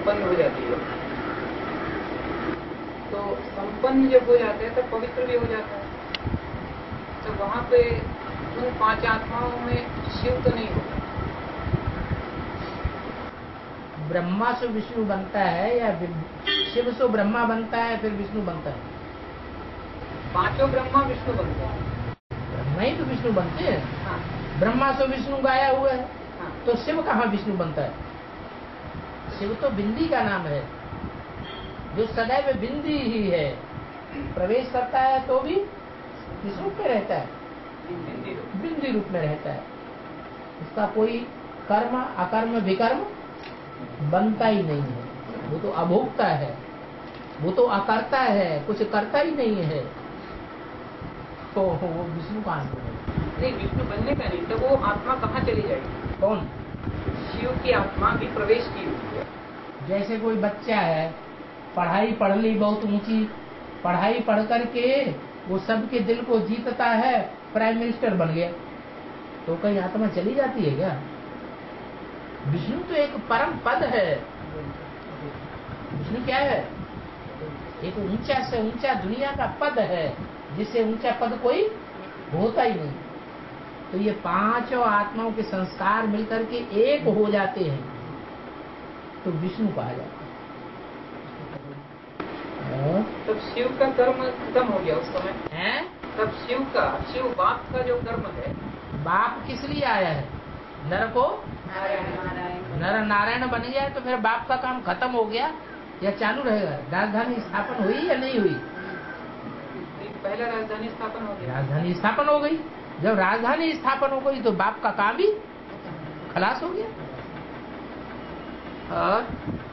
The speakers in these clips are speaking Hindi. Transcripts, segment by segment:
संपन्न हो जाती है। तो संपन्न जब हो जाते हैं तब पवित्र भी हो जाता है। तो वहां पे उन 5 आत्माओं में शिव तो नहीं होगा। ब्रह्मा से विष्णु बनता है या शिव से ब्रह्मा बनता है फिर विष्णु बनता है? 5 ब्रह्मा विष्णु बनते हैं। ब्रह्मा ही तो विष्णु बनते हैं। हाँ। ब्रह्मा से विष्णु गाया हुआ है। हाँ। तो शिव कहाँ विष्णु बनता है? शिव तो बिंदी का नाम है, जो सदैव बिंदी ही है। प्रवेश करता है तो भी किस रूप में रहता है? बिंदी रूप में रहता है। उसका कोई कर्म अकर्म विकर्म बनता ही नहीं है। वो तो अभोक्ता है, वो तो अकर्ता है, कुछ करता ही नहीं है। तो वो विष्णु कहाँ से बनेगा? नहीं, विष्णु बनने का नहीं, तो वो आत्मा कहाँ चली जाएगी? कौन? शिव की आत्मा भी प्रवेश की हुई है। जैसे कोई बच्चा है, पढ़ाई पढ़ ली बहुत ऊंची, पढ़ाई पढ़ करके वो सबके दिल को जीतता है, प्राइम मिनिस्टर बन गया, तो कहीं आत्मा चली जाती है क्या? विष्णु तो एक परम पद है। विष्णु क्या है? एक ऊंचा से ऊंचा दुनिया का पद है, जिससे ऊंचा पद कोई होता ही नहीं। तो ये 5 आत्माओं के संस्कार मिलकर के एक हो जाते हैं, तो विष्णु कहा जाता है। तब शिव का कर्म खत्म हो गया उस समय है? तब शिव बाप का जो कर्म है। बाप किस लिए आया है? नर को नर नारायण बन गया है, तो फिर बाप का काम खत्म हो गया या चालू रहेगा? राजधानी स्थापन हुई या नहीं हुई? पहला राजधानी स्थापन हो गया। राजधानी स्थापन हो गई। जब राजधानी स्थापन हो गई तो बाप का काम ही खलास हो गया। और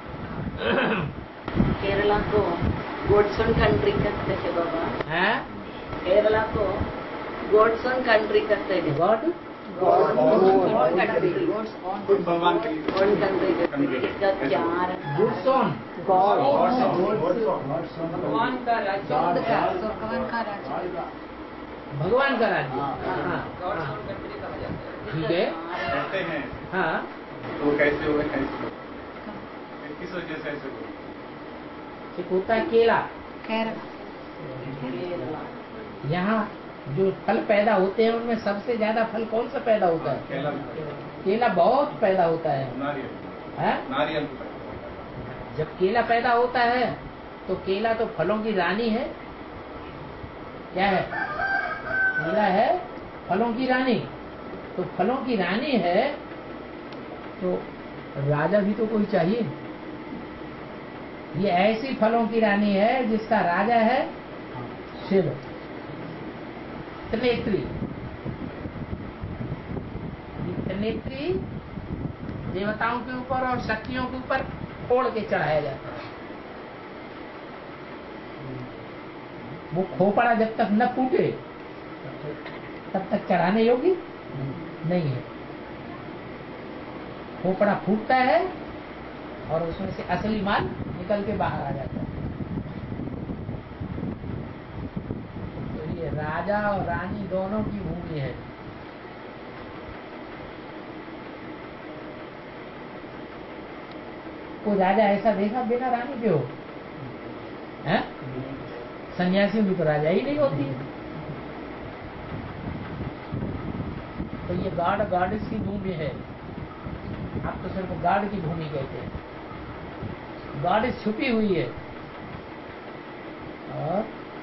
केरला को गोडसन कंट्री कहते हैं बाबा। है? केरला को गोडसन कंट्री कहते हैं। गॉड कंट्री भगवान के लिए इसका 4 गुड्स ऑन भगवान का राज्य, भगवान का राज्य। गॉड्स ओन कंट्री कहा जाता है। ठीक है। कहते हैं हाँ, तो कैसे हुए, कैसे किस वजह से ऐसे हुए? एक होता है केला। यहाँ जो फल पैदा होते हैं उनमें सबसे ज्यादा फल कौन सा पैदा होता है? केला, केला बहुत पैदा होता है। नारियल, है? नारियल। जब केला पैदा होता है तो केला तो फलों की रानी है। क्या है? केला है फलों की रानी। तो फलों की रानी है तो राजा भी तो कोई चाहिए। ये ऐसी फलों की रानी है जिसका राजा है शिव, त्रिनेत्री। त्रिनेत्री देवताओं के ऊपर और शक्तियों के ऊपर फोड़ के चढ़ाया जाता है। वो खोपड़ा जब तक न फूटे तब तक चढ़ाने योग्य नहीं है। खोपड़ा फूटता है और उसमें से असली माल निकल के बाहर आ जाता है। तो ये राजा और रानी दोनों की भूमि है। कोई राजा ऐसा देखा बिना रानी के हो? हैं? सन्यासियों की तो राजा ही नहीं होती है। तो ये गॉडेस की भूमि है। आप तो सिर्फ गॉड की भूमि कहते हैं। गॉडेस छुपी हुई है। और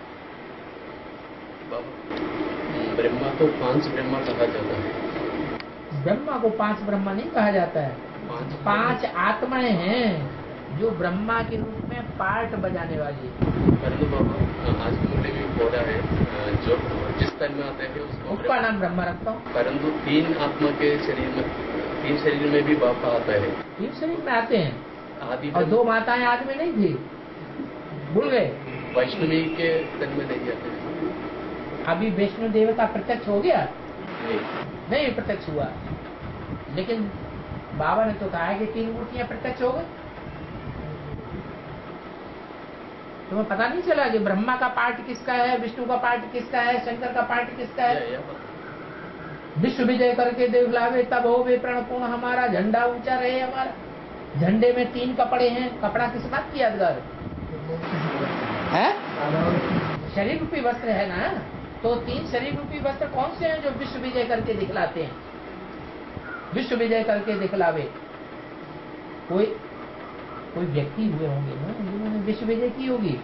ब्रह्मा तो 5 ब्रह्मा कहा जाता है। ब्रह्मा को 5 ब्रह्मा नहीं कहा जाता है। 5 आत्माएं हैं जो ब्रह्मा के रूप में पार्ट बजाने वाली है। परंतु बाबा आज मुझे भी बोला है जो जिस तन में आते हैं उसका नाम ब्रह्मा रखता हूँ। परंतु 3 आत्मा के शरीर में 3 शरीर में भी बाप आता है। 3 शरीर में आते हैं। आदि और 2 माताएं आदमी नहीं थी, भूल गए? वैष्णवी के तन में नहीं आते हैं। अभी वैष्णो देवता प्रत्यक्ष हो गया? नहीं, नहीं प्रत्यक्ष हुआ, लेकिन बाबा ने तो कहा है कि 3 मूर्तियां प्रत्यक्ष हो गई। तुम्हें पता नहीं चला कि ब्रह्मा का पार्ट किसका है, विष्णु का पार्ट किसका है, शंकर का पार्ट किसका है? विश्व विजय करके देख लावे तब हो वे प्रण पूर्ण हमारा, झंडा ऊंचा रहे हमारा। झंडे में 3 कपड़े हैं, कपड़ा किस बात की यादगार है? शरीर रूपी वस्त्र है ना। तो 3 शरीर रूपी वस्त्र कौन से हैं जो विश्व विजय करके दिखलाते हैं? विश्व विजय करके दिखलावे कोई व्यक्ति हुए होंगे ना जिन्होंने विश्व विजय की होगी,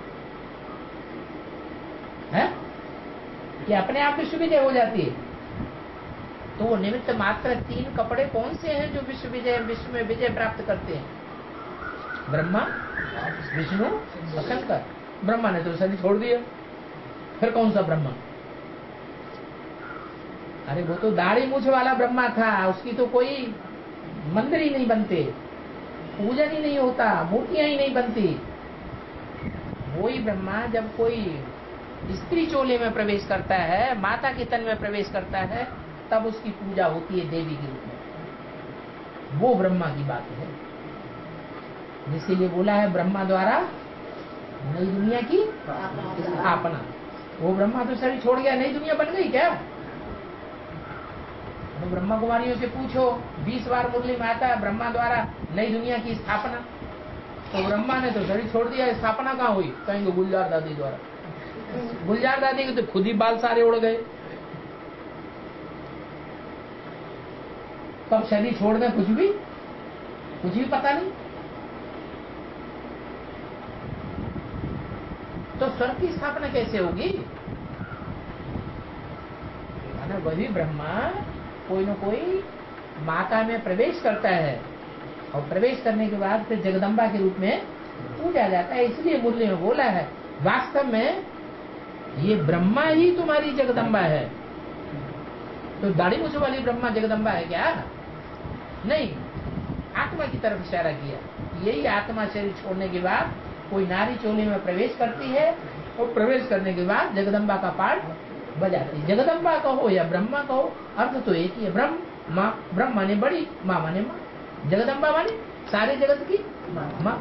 है कि अपने आप विश्व विजय हो जाती है? तो वो निमित्त मात्र 3 कपड़े कौन से हैं जो विश्व में विजय प्राप्त करते हैं? ब्रह्मा, विष्णु और शंकर। ब्रह्मा ने तो शरीर छोड़ दिया, फिर कौन सा ब्रह्मा? अरे वो तो दाढ़ी मूछ वाला ब्रह्मा था, उसकी तो कोई मंदिर ही नहीं बनते, पूजन ही नहीं होता, मूर्तियां ही नहीं बनती। वही ब्रह्मा जब कोई स्त्री चोले में प्रवेश करता है, माता के तन में प्रवेश करता है, तब उसकी पूजा होती है देवी के रूप में। वो ब्रह्मा की बात है, जिसके लिए बोला है ब्रह्मा द्वारा नई दुनिया की स्थापना। वो ब्रह्मा तो शरीर छोड़ गया, नई दुनिया बन गई क्या? तो ब्रह्मा कुमारियों से पूछो, 20 बार मुरली में आता है ब्रह्मा द्वारा नई दुनिया की स्थापना। तो ब्रह्मा ने तो शरीर छोड़ दिया, स्थापना कहाँ हुई? कहेंगे गुलजार दादी द्वारा। गुलजार दादी के तो खुद ही बाल सारे उड़ गए। कब शरीर छोड़ दें कुछ भी पता नहीं। तो स्वर्ग की स्थापना कैसे होगी? माना वही ब्रह्मा कोई न कोई माता में प्रवेश करता है, और प्रवेश करने के बाद फिर जगदम्बा के रूप में पूजा जाता है। इसलिए मुरली में बोला है वास्तव में ये ब्रह्मा ही तुम्हारी जगदम्बा है। तो दाढ़ी मूछ वाली ब्रह्मा जगदम्बा है क्या? नहीं, आत्मा की तरफ इशारा किया। यही आत्मा शरीर छोड़ने के बाद कोई नारी चोले में प्रवेश करती है, और प्रवेश करने के बाद जगदम्बा का पाठ बजाती है। जगदम्बा कहो या ब्रह्मा कहो, अर्थ तो एक ही है। ब्रह्म माने बड़ी, माँ माने माँ। जगदम्बा माने सारे जगत की माँ।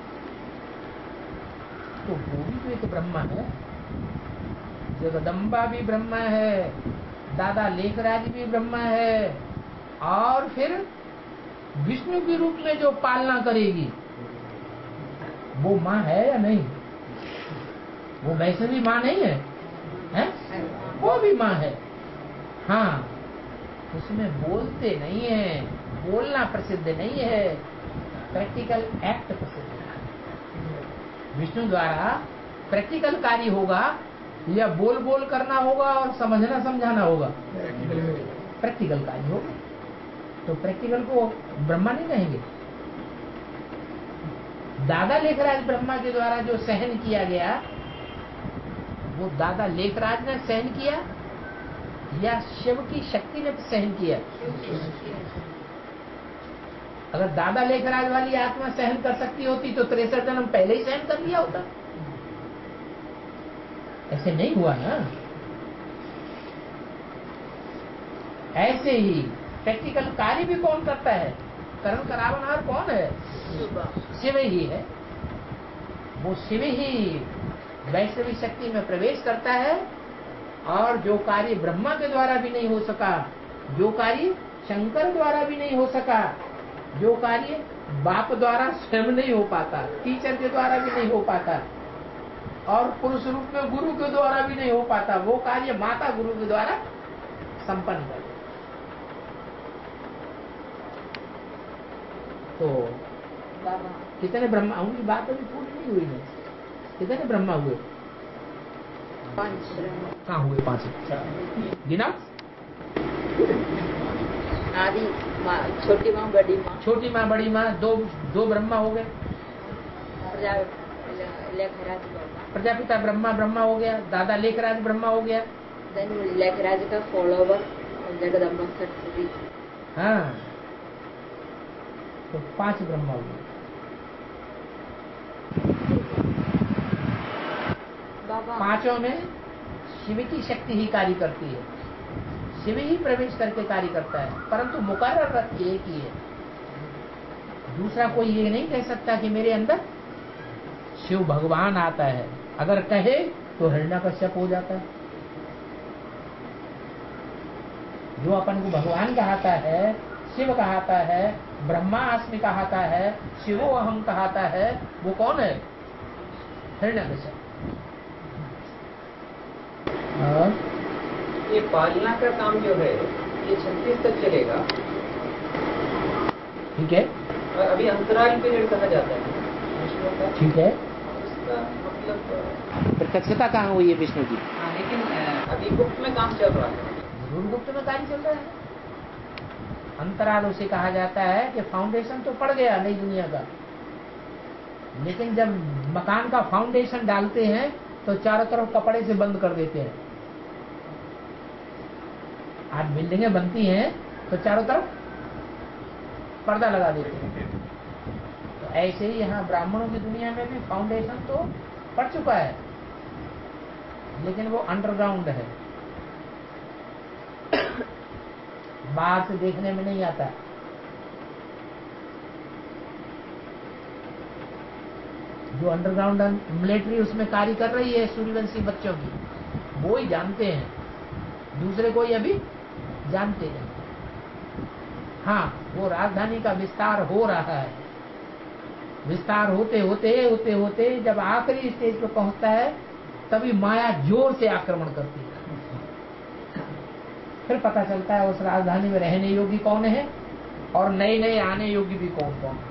तो वो भी तो एक ब्रह्मा है, जगदम्बा भी ब्रह्मा है, दादा लेखराज भी ब्रह्मा है, और फिर विष्णु के रूप में जो पालना करेगी वो माँ है या नहीं? वो वैसे भी माँ नहीं है, हैं? वो भी माँ है। हाँ, उसमें बोलते नहीं है, बोलना प्रसिद्ध नहीं है, प्रैक्टिकल एक्ट प्रसिद्ध है। विष्णु द्वारा प्रैक्टिकल कार्य होगा या बोल करना होगा और समझना समझाना होगा? प्रैक्टिकल कार्य होगा। तो प्रैक्टिकल को ब्रह्मा नहीं कहेंगे। दादा लेखराज ब्रह्मा के द्वारा जो सहन किया गया, वो दादा लेखराज ने सहन किया या शिव की शक्ति ने सहन किया? अगर दादा लेखराज वाली आत्मा सहन कर सकती होती तो 63 जन्म पहले ही सहन कर लिया होता। ऐसे नहीं हुआ ना। ऐसे ही प्रैक्टिकल कार्य भी कौन करता है? कर्म करावनहार कौन है? शिव ही है। वो शिव ही वैष्णवी शक्ति में प्रवेश करता है, और जो कार्य ब्रह्मा के द्वारा भी नहीं हो सका, जो कार्य शंकर द्वारा भी नहीं हो सका, जो कार्य बाप द्वारा स्वयं नहीं हो पाता, टीचर के द्वारा भी नहीं हो पाता, और पुरुष रूप में गुरु के द्वारा भी नहीं हो पाता, वो कार्य माता गुरु के द्वारा संपन्न कर। तो कितने ब्रह्मा? उनकी बात अभी पूरी नहीं हुई है। कितने ब्रह्मा हुए? 5 कहाँ हुए? 5 गिना? आदि माँ, छोटी माँ, बड़ी माँ। छोटी माँ, बड़ी माँ, दो ब्रह्मा हो गए। प्रजापिता ब्रह्मा हो गया, दादा लेखराज ब्रह्मा हो गया। लेखराज का फॉलोवर जगदम्बा सरस्वती। हाँ, तो 5 ब्रह्मा हुए। पांचों में शिव की शक्ति ही कार्य करती है, शिव ही प्रवेश करके कार्य करता है, परंतु मुकर्रर रथ एक ही है। दूसरा कोई ये नहीं कह सकता कि मेरे अंदर शिव भगवान आता है। अगर कहे तो हिरण्यकश्यप हो जाता है। जो अपन को भगवान कहता है, शिव कहता है, ब्रह्मास्मि कहाता है, शिवो अहम कहाता है, वो कौन है? हिरण्यकश्यप। और ये पालना का काम जो है ये 36 तक चलेगा। ठीक है, और अभी अंतराल पीरियड कहा जाता है विष्णु का। ठीक है, उसका मतलब प्रत्यक्षता कहाँ हुई है विष्णु की? हाँ, लेकिन अभी गुप्त में काम चल रहा है। जरूर गुप्त में कार्य चल रहा है। अंतराल उसे कहा जाता है कि फाउंडेशन तो पड़ गया नई दुनिया का, लेकिन जब मकान का फाउंडेशन डालते हैं तो चारों तरफ कपड़े से बंद कर देते हैं। आज बिल्डिंगें बनती हैं तो चारों तरफ पर्दा लगा देते हैं। तो ऐसे ही यहाँ ब्राह्मणों की दुनिया में भी फाउंडेशन तो पड़ चुका है, लेकिन वो अंडरग्राउंड है, बाहर से देखने में नहीं आता। जो अंडरग्राउंड मिलिट्री उसमें कार्य कर रही है सूर्यवंशी बच्चों की, वो ही जानते हैं, दूसरे कोई अभी जानते नहीं। हाँ, वो राजधानी का विस्तार हो रहा है। विस्तार होते होते जब आखिरी स्टेज पर पहुंचता है तभी माया जोर से आक्रमण करती है। फिर पता चलता है उस राजधानी में रहने योग्य कौन है और नए नए आने योग्य भी कौन कौन है।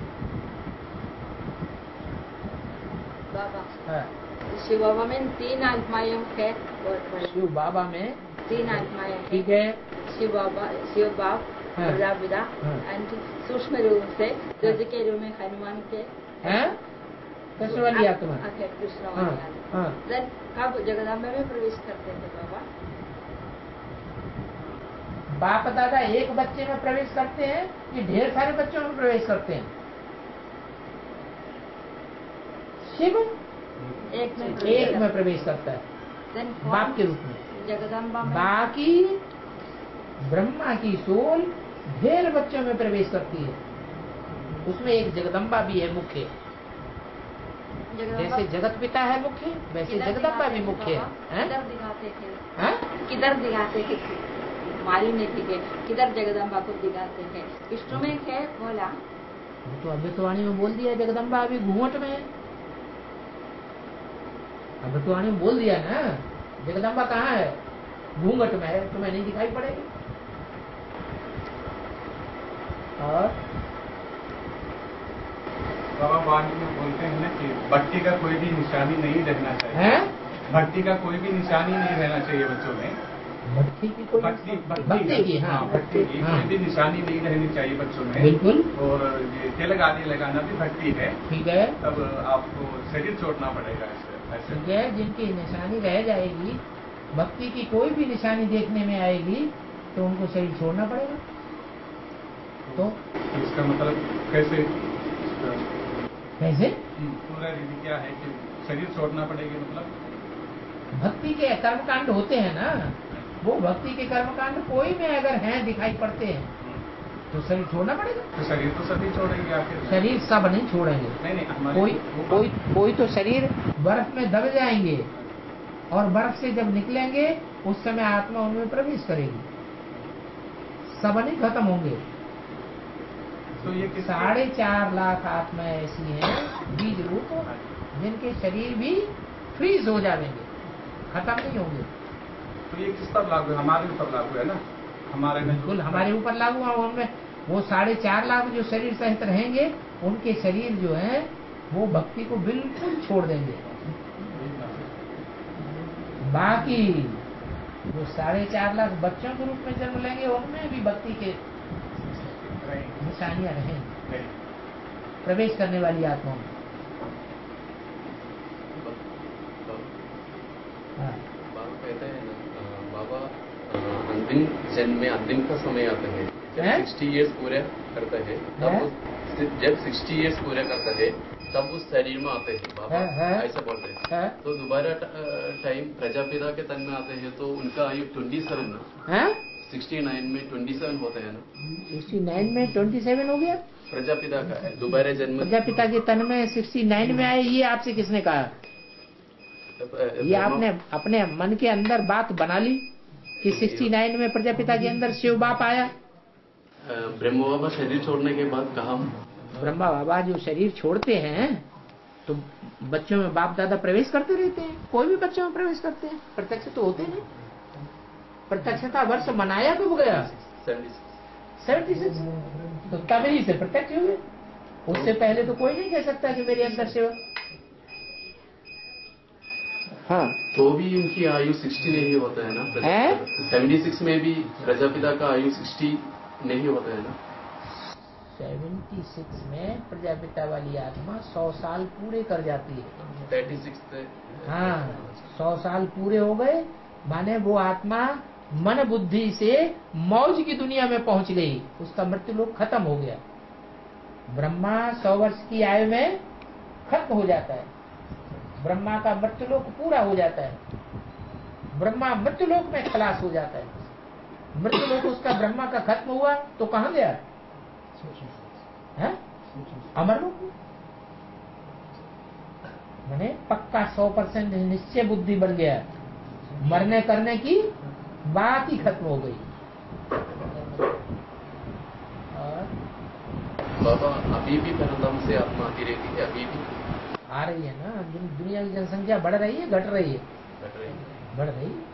बाबा, शिव बाबा में 3 आत्माएं है। शिव बाबा में 3 आत्माएं हैं। ठीक है, शिव बाप, हाँ। प्रजापिता एंड सूक्ष्म रूप से रज के रूप में हनुमान के हैं कृष्ण वाली आत्मा। अच्छा, कृष्ण हाँ, वाली आत्मा। हाँ। देन कब जगदम्बा में प्रवेश करते थे बाबा? बाप दादा एक बच्चे में प्रवेश करते हैं कि ढेर सारे बच्चों में प्रवेश करते हैं? शिव एक में प्रवेश करता है देन बाप के रूप में। जगदम्बा में बाकी ब्रह्मा की सोल ढेर बच्चों में प्रवेश करती है, उसमें एक जगदम्बा भी है मुख्य। जैसे जगत पिता है मुख्य, वैसे जगदम्बा भी मुख्य है। किधर दिखाते थे? हैं? किधर दिखाते थे? मालूम नहीं थी किधर जगदम्बा को दिखाते थे। विष्णु में है बोला, वो तो अमृतवाणी में बोल दिया जगदम्बा अभी घूंघट में है। अमृतवाणी में बोल दिया ना, जगदम्बा कहाँ है? घूंघट में है, तुम्हें नहीं दिखाई पड़ेगी। और बाबा वाणी में बोलते हैं ना कि भक्ति का कोई भी निशानी नहीं रहना चाहिए। हैं? भक्ति का कोई भी निशानी नहीं रहना चाहिए बच्चों में। भक्ति की कोई भक्ति की, हाँ, भक्ति की हाँ। कोई भी निशानी नहीं रहनी चाहिए बच्चों में। बिल्कुल। और ये तिलक आदि लगाना भी भक्ति है। ठीक है, तब आपको शरीर छोड़ना पड़ेगा ऐसे। ठीक है। जिनकी निशानी रह जाएगी, भक्ति की कोई भी निशानी देखने में आएगी तो उनको शरीर छोड़ना पड़ेगा। तो इसका मतलब कैसे पूरा रीति क्या है कि शरीर छोड़ना पड़ेगा? मतलब भक्ति के कर्मकांड होते हैं ना, वो भक्ति के कर्मकांड कोई में अगर हैं दिखाई पड़ते हैं तो शरीर छोड़ना पड़ेगा। तो शरीर तो सभी छोड़ेंगे आखिर। शरीर सब नहीं छोड़ेंगे। नहीं हमारे कोई तो शरीर बर्फ में दब जाएंगे और बर्फ से जब निकलेंगे उस समय आत्मा उनमें प्रवेश करेगी। सब नहीं खत्म होंगे। तो ये 4.5 लाख आत्माएं ऐसी हैं बीज रूप, जिनके शरीर भी फ्रीज हो जाएंगे, खत्म नहीं होंगे। तो ये किस पर लागू है? हमारे ऊपर लागू है ना, हमारे में बिल्कुल हमारे ऊपर लागू है। उनमें वो 4.5 लाख जो शरीर सहित रहेंगे, उनके शरीर जो है वो भक्ति को बिल्कुल छोड़ देंगे। बाकी जो 4.5 लाख बच्चों के रूप में जन्म लेंगे, उनमें भी भक्ति के निशानियां रहेंगी प्रवेश करने वाली आत्माओं में। बाबा कहते हैं ना, बाबा अंतिम जन्म में अंतिम का समय आता है जब 60 इयर्स पूरे करता है, तब जब 60 इयर्स पूरे करता है तब उस शरीर में आते हैं बाबा, ऐसा बोलते हैं। तो दोबारा टाइम प्रजापिता के तन में आते हैं तो उनका आयु 27 ना, 69 में 27 होते हैं ना। 69 में 27 हो गया प्रजापिता का है दोबारा जन्म। प्रजापिता के तन में 69 में आए, ये आपसे किसने कहा? ये आपने अपने मन के अंदर बात बना ली कि 69 में प्रजापिता के अंदर शिव बाप आया। ब्रह्म बाबा शरीर छोड़ने के बाद कहा ब्रह्मा बाबा जो शरीर छोड़ते हैं तो बच्चों में बाप दादा प्रवेश करते रहते हैं, कोई भी बच्चों में प्रवेश करते हैं, प्रत्यक्ष तो होते नहीं। प्रत्यक्षता वर्ष मनाया कब गया? 76। तो तब ही से प्रत्यक्ष हुए, उससे पहले तो कोई नहीं कह सकता कि मेरे अंदर से। हाँ, तो भी उनकी आयु 60 नहीं होता है ना? 76 में भी प्रजापिता का आयु 60 नहीं होता है ना? 76 में प्रजापिता वाली आत्मा 100 साल पूरे कर जाती है। 36 हाँ, 100 साल पूरे हो गए, माने वो आत्मा मन बुद्धि से मौज की दुनिया में पहुंच गई, उसका मृत्यु लोक खत्म हो गया। ब्रह्मा 100 वर्ष की आयु में खत्म हो जाता है, ब्रह्मा का मृत्यु लोक पूरा हो जाता है, ब्रह्मा मृत्यु लोक में खलास हो जाता है। मृत्यु लोक उसका ब्रह्मा का खत्म हुआ तो कहाँ गया? अमरलोक में। मैंने पक्का 100% निश्चय बुद्धि बन गया, मरने करने की बात ही खत्म हो गई। और बाबा अभी भी परंतम से आत्मा आती रहती है, अभी भी आ रही है ना। दुनिया की जनसंख्या बढ़ रही है, घट रही है? बढ़ रही है।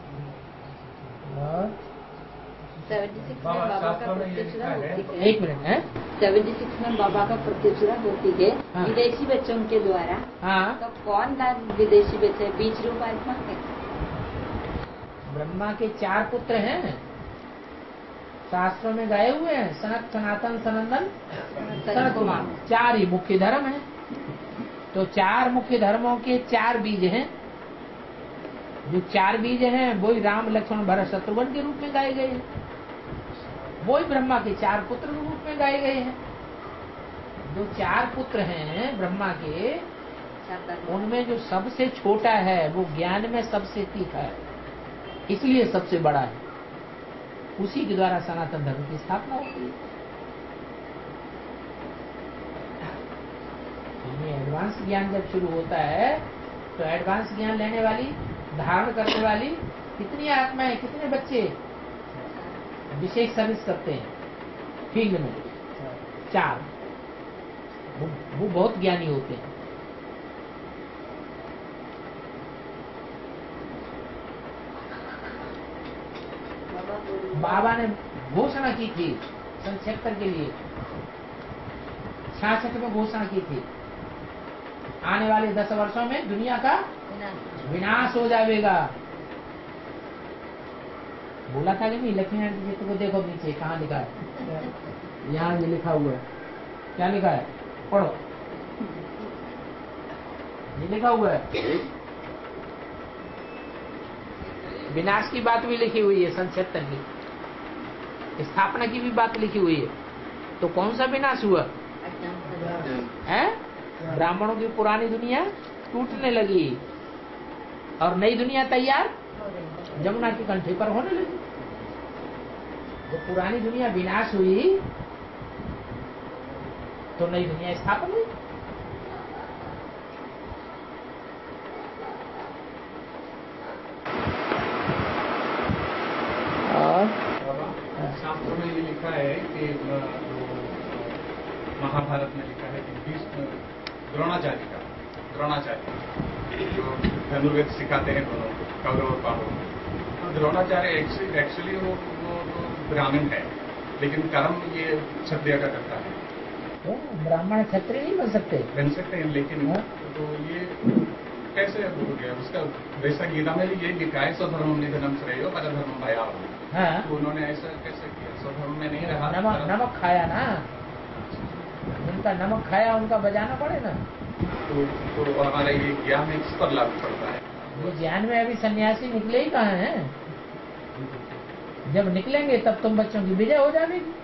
और 76 में बाबा का प्रत्यक्षता होती है। एक मिनट है, 76 में बाबा का प्रत्यक्षता होती है हाँ। विदेशी बच्चों के द्वारा। हाँ, तो कौन था विदेशी बच्चे? बीज रूप आत्मा है। ब्रह्मा के 4 पुत्र हैं, शास्त्रों में गए हुए हैं, सनत, सनातन, सनंदन, सनत कुमार। 4 ही मुख्य धर्म हैं। तो 4 मुख्य धर्मों के 4 बीज हैं। जो 4 बीज हैं वही राम, लक्ष्मण, भरत, शत्रुघ्न के रूप में गाए गए हैं, वही ब्रह्मा के 4 पुत्र के रूप में गाए गए हैं। जो 4 पुत्र हैं ब्रह्मा के, उनमें जो सबसे छोटा है वो ज्ञान में सबसे तीखा है, इसलिए सबसे बड़ा है। उसी के द्वारा सनातन धर्म की स्थापना होती है। ये एडवांस ज्ञान जब शुरू होता है तो एडवांस ज्ञान लेने वाली, धारण करने वाली कितनी आत्माएं, कितने बच्चे विशेष सर्विस करते हैं फील्ड में? 4। वो बहुत ज्ञानी होते हैं। बाबा ने घोषणा की थी सन 76 के लिए, 66 में घोषणा की थी, आने वाले 10 वर्षों में दुनिया का विनाश हो जाएगा। बोला था कि नहीं? लक्ष्मी नारायण जी को देखो नीचे कहाँ लिखा है, यहाँ ये लिखा हुआ है। क्या लिखा है? पढ़ो, ये लिखा हुआ है। विनाश की बात भी लिखी हुई है, सन 76 की स्थापना की भी बात लिखी हुई है। तो कौन सा विनाश हुआ है? ब्राह्मणों की पुरानी दुनिया टूटने लगी और नई दुनिया तैयार जमुना के कंठे पर होने लगी। जब पुरानी दुनिया विनाश हुई तो नई दुनिया स्थापन हुई। शास्त्रों में ये लिखा है कि महाभारत में लिखा है कि भीष्म द्रोणाचार्य जो धनुर्वेद सिखाते हैं दोनों कौरव और पांडव, तो द्रोणाचार्य एक्चुअली वो ब्राह्मण है, लेकिन कर्म ये क्षत्रिय का करता है। तो ब्राह्मण क्षत्रिय नहीं बन सकते हैं, लेकिन तो ये कैसे हो गया? उसका वैसा गीता में ये लिखा है, स्वधर्म निधनम श्रेयो परधर्मम भयावह। हाँ, तो उन्होंने ऐसा कैसे किया? स्वधर्म में नहीं रहा, नमक खाया ना, जिनका नमक खाया उनका बजाना पड़े ना। तो हमारा ये ज्ञान इस पर लागू पड़ता है। ये ज्ञान में अभी सन्यासी निकले ही कहाँ हैं? जब निकलेंगे तब तुम बच्चों की विजय हो जाएगी।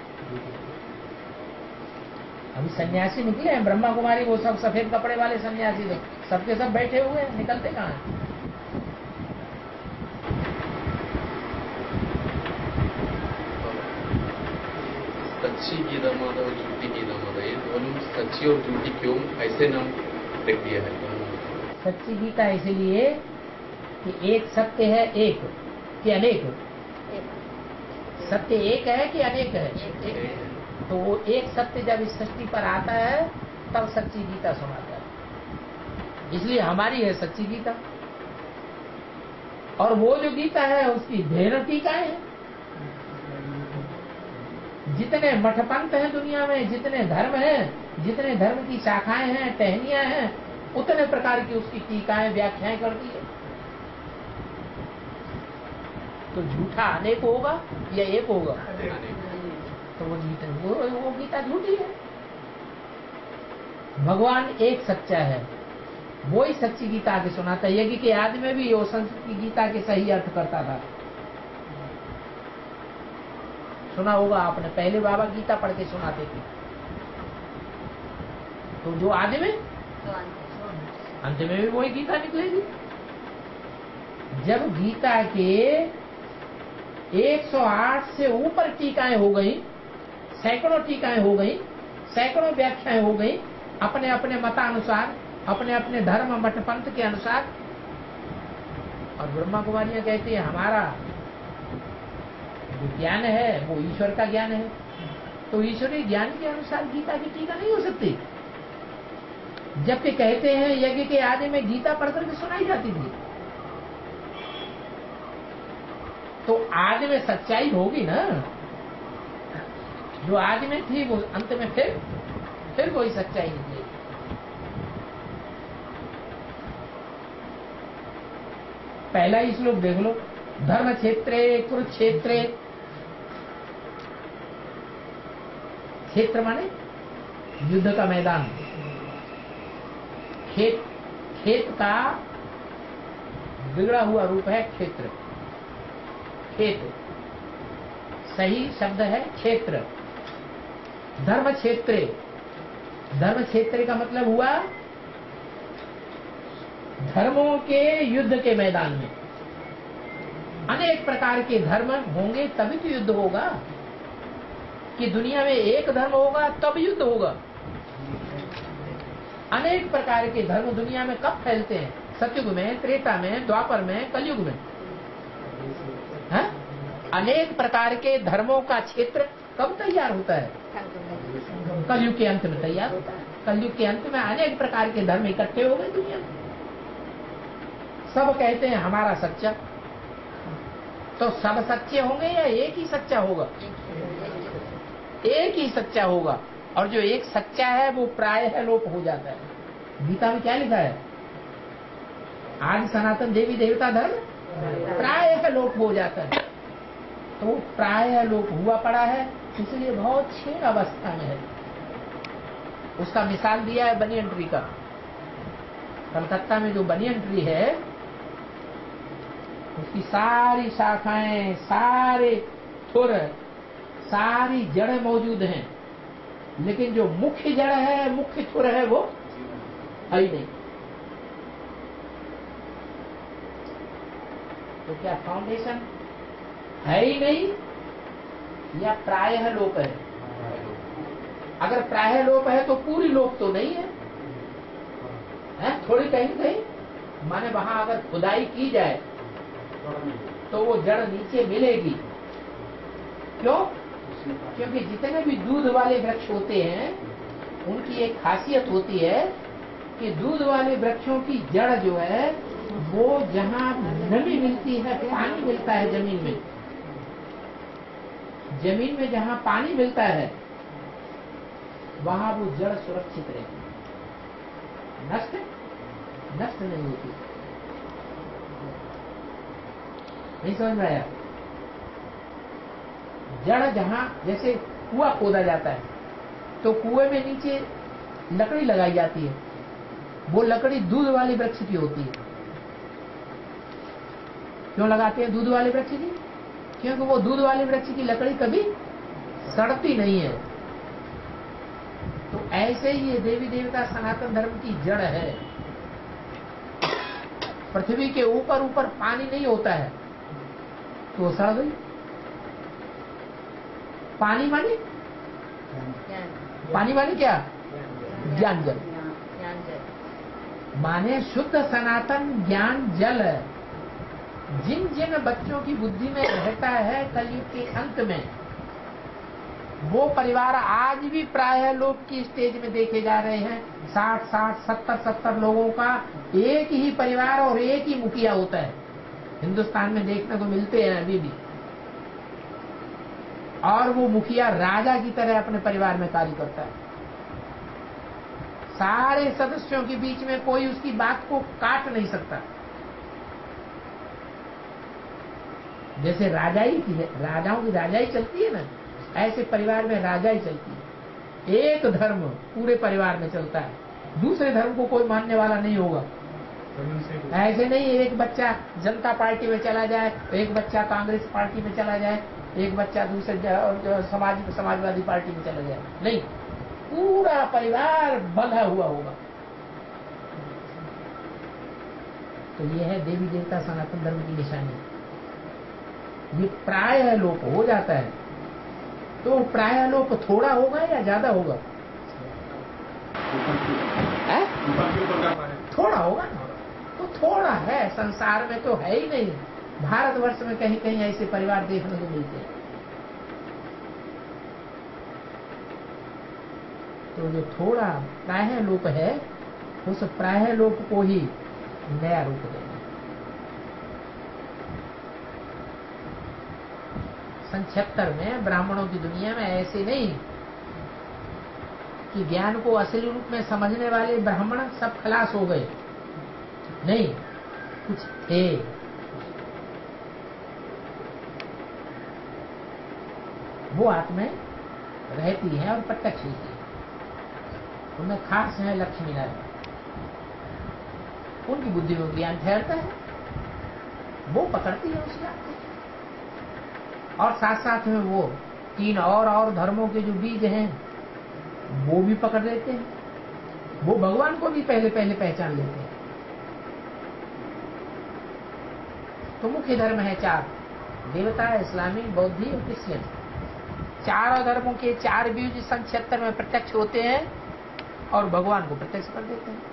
अभी सन्यासी निकले हैं, ब्रह्मा कुमारी, वो सब सफेद कपड़े वाले सन्यासी लोग सबके सब बैठे हुए हैं, निकलते कहाँ हैं? सच्ची गीता माता और झूठी गीता माता, ये दोनों सच्ची और झूठी क्यों ऐसे नाम रख दिया है? सच्ची गीता इसलिए कि एक सत्य है, एक कि अनेक। सत्य एक है कि अनेक है? तो वो एक सत्य जब इस सृष्टि पर आता है तब सच्ची गीता सुनाता है। इसलिए हमारी है सच्ची गीता। और वो जो गीता है उसकी ढेरों टीकाएं हैं। जितने मठपंथ हैं दुनिया में, जितने धर्म हैं, जितने धर्म की शाखाएं हैं, टहनियां हैं, उतने प्रकार की उसकी टीकाएं व्याख्याएं करती है। तो झूठा अनेक होगा या एक होगा? तो वो गीता झूठी है। भगवान एक सच्चा है, वो ही सच्ची गीता आगे सुनाता है। यज्ञ के आदि में भी वो संस्कृत की गीता के सही अर्थ करता था। सुना होगा आपने, पहले बाबा गीता पढ़ के सुनाते थे। तो जो आदि में अंत में भी वही गीता निकलेगी। जब गीता के 108 से ऊपर टीकाएं हो गई, सैकड़ों टीकाएं हो गई, सैकड़ों व्याख्याएं हो गई, अपने अपने मतानुसार, अपने अपने धर्म मठ पंथ के अनुसार। और ब्रह्मा कुमारियां कहती है हमारा जो ज्ञान है वो ईश्वर का ज्ञान है। तो ईश्वरीय ज्ञान के अनुसार गीता की टीका नहीं हो सकती। जबकि कहते हैं यज्ञ के आदि में गीता पढ़कर के सुनाई जाती थी। तो आदि में सच्चाई होगी ना, जो आदि में थी वो अंत में फिर कोई सच्चाई निकलेगी। पहला ही श्लोक देख लो, धर्म क्षेत्रे कुरुक्षेत्रे। क्षेत्र माने युद्ध का मैदान। खेत का बिगड़ा हुआ रूप है क्षेत्र। खेत सही शब्द है क्षेत्र। धर्म क्षेत्रे, धर्म क्षेत्र का मतलब हुआ धर्मों के युद्ध के मैदान में। अनेक प्रकार के धर्म होंगे तभी तो युद्ध होगा। कि दुनिया में एक धर्म होगा तब युद्ध होगा। अनेक प्रकार के धर्म दुनिया में कब फैलते हैं? सतयुग में, त्रेता में, द्वापर में, कलयुग में। है? अनेक प्रकार के धर्मों का क्षेत्र कब तैयार होता है? कलयुग के अंत में तैयार होता है। कलयुग के अंत में अनेक प्रकार के धर्म इकट्ठे हो गए दुनिया में। सब कहते हैं हमारा सच्चा। तो सब सच्चे होंगे या एक ही सच्चा होगा? एक ही सच्चा होगा। और जो एक सच्चा है वो प्रायः लोप हो जाता है। गीता में क्या लिखा है? आज सनातन देवी देवता धर्म प्रायः लोप हो जाता है। तो प्रायः लोप हुआ पड़ा है, इसलिए बहुत क्षीण अवस्था में है। उसका मिसाल दिया है बनियन ट्री का। कलकत्ता में जो बनियन ट्री है उसकी सारी शाखाएं, सारे थुर, सारी जड़ें मौजूद हैं, लेकिन जो मुख्य जड़ है, मुख्य थुर है वो है ही नहीं। तो क्या फाउंडेशन है ही नहीं या प्रायः लोप है? अगर प्रायः लोप है तो पूरी लोप तो नहीं है, थोड़ी कहीं कहीं माने वहां अगर खुदाई की जाए तो वो जड़ नीचे मिलेगी। क्यों? क्योंकि जितने भी दूध वाले वृक्ष होते हैं उनकी एक खासियत होती है कि दूध वाले वृक्षों की जड़ जो है वो जहां नमी मिलती है, पानी मिलता है जमीन में, जमीन में जहां पानी मिलता है वहां वो जड़ सुरक्षित रहती है, नष्ट नहीं होती। नहीं समझ में आया? जड़ जहां जैसे कुआं खोदा जाता है तो कुएं में नीचे लकड़ी लगाई जाती है, वो लकड़ी दूध वाले वृक्ष की होती है। क्यों लगाते हैं दूध वाले वृक्ष की? क्योंकि वो दूध वाले वृक्ष की लकड़ी कभी सड़ती नहीं है। तो ऐसे ही ये देवी देवता सनातन धर्म की जड़ है। पृथ्वी के ऊपर ऊपर पानी नहीं होता है तो सड़ गई। पानी माने क्या? ज्ञान जल माने शुद्ध सनातन ज्ञान जल है। जिन जिन बच्चों की बुद्धि में रहता है कलयुग के अंत में, वो परिवार आज भी प्रायः लोग की स्टेज में देखे जा रहे हैं। 60-60, 70-70 लोगों का एक ही परिवार और एक ही मुखिया होता है, हिंदुस्तान में देखने को मिलते हैं अभी भी। और वो मुखिया राजा की तरह अपने परिवार में कार्य करता है। सारे सदस्यों के बीच में कोई उसकी बात को काट नहीं सकता। जैसे राजाई की राजाओं की राजाई चलती है ना, ऐसे परिवार में राजाई चलती है। एक धर्म पूरे परिवार में चलता है, दूसरे धर्म को कोई मानने वाला नहीं होगा। ऐसे नहीं एक बच्चा जनता पार्टी में चला जाए, एक बच्चा कांग्रेस पार्टी में चला जाए, एक बच्चा दूसरे समाजवादी पार्टी में चला जाए, नहीं, पूरा परिवार बंधा हुआ होगा। तो ये है देवी देवता सनातन धर्म की निशानी। ये प्रायः लोप हो जाता है, तो प्रायः लोप थोड़ा होगा या ज्यादा होगा? थोड़ा होगा ना, तो थोड़ा है, संसार में तो है ही नहीं। भारतवर्ष में कहीं कहीं ऐसे परिवार देखने को मिलते हैं। तो जो थोड़ा प्रायः लोप है, उस प्रायः लोप को ही नया रूप देना। सन 76 में ब्राह्मणों की दुनिया में ऐसे नहीं कि ज्ञान को असली रूप में समझने वाले ब्राह्मण सब खलास हो गए, नहीं, कुछ थे। वो आत्माएं रहती हैं और प्रत्यक्ष होती है। उनमें खास है लक्ष्मी नारायण, उनकी बुद्धि में ज्ञान ठहरता है, वो पकड़ती है उस ज्ञान को। और साथ साथ में वो 3 और धर्मों के जो बीज हैं वो भी पकड़ लेते हैं। वो भगवान को भी पहले पहचान लेते हैं। तो मुख्य धर्म है 4, देवता, इस्लामी, बौद्धि और क्रिश्चियन। 4 धर्मों के 4 बीज सन 76 में प्रत्यक्ष होते हैं और भगवान को प्रत्यक्ष कर देते हैं।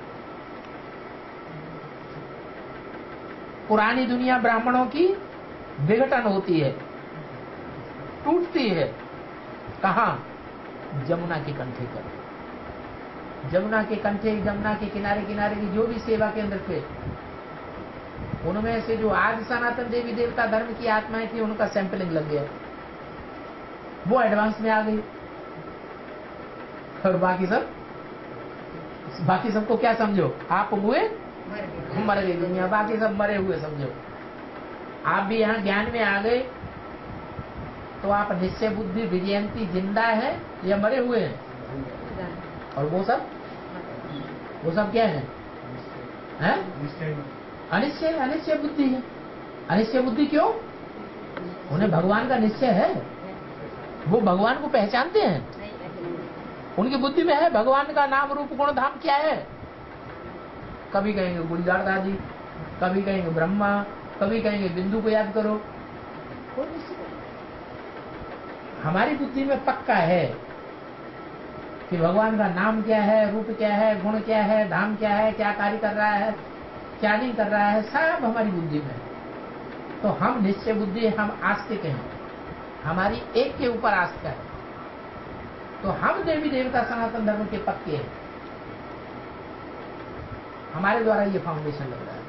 पुरानी दुनिया ब्राह्मणों की विघटन होती है, टूटती है। कहां? जमुना के कंठे पर। जमुना के कंठे, जमुना के किनारे किनारे की जो भी सेवा केंद्र थे, उनमें से जो आज सनातन देवी देवता धर्म की आत्माएं थी, उनका सैंपलिंग लग गया, वो एडवांस में आ गई। और बाकी सबको क्या समझो? आप हुए मर गई दुनिया, बाकी सब मरे हुए समझो। आप भी यहाँ ज्ञान में आ गए तो आप निश्चय बुद्धि विजयंती जिंदा है या मरे हुए हैं? और वो सब क्या है? अनिश्चय बुद्धि है। अनिश्चय बुद्धि क्यों? उन्हें भगवान का निश्चय है, वो भगवान को पहचानते हैं, उनकी बुद्धि में है भगवान का नाम रूप गुण धाम क्या है। कभी कहेंगे गुलजार दादी, कभी कहेंगे ब्रह्मा, कभी कहेंगे बिंदु को याद करो। हमारी बुद्धि में पक्का है कि भगवान का नाम क्या है, रूप क्या है, गुण क्या है, धाम क्या है, क्या कार्य कर रहा है, क्या नहीं कर रहा है, सब हमारी बुद्धि में। तो हम निश्चय बुद्धि, हम आस्तिक हैं, हमारी एक के ऊपर आस्था है। तो हम देवी देवता सनातन धर्म के पक्के हैं। हमारे द्वारा ये फाउंडेशन लग रहा है।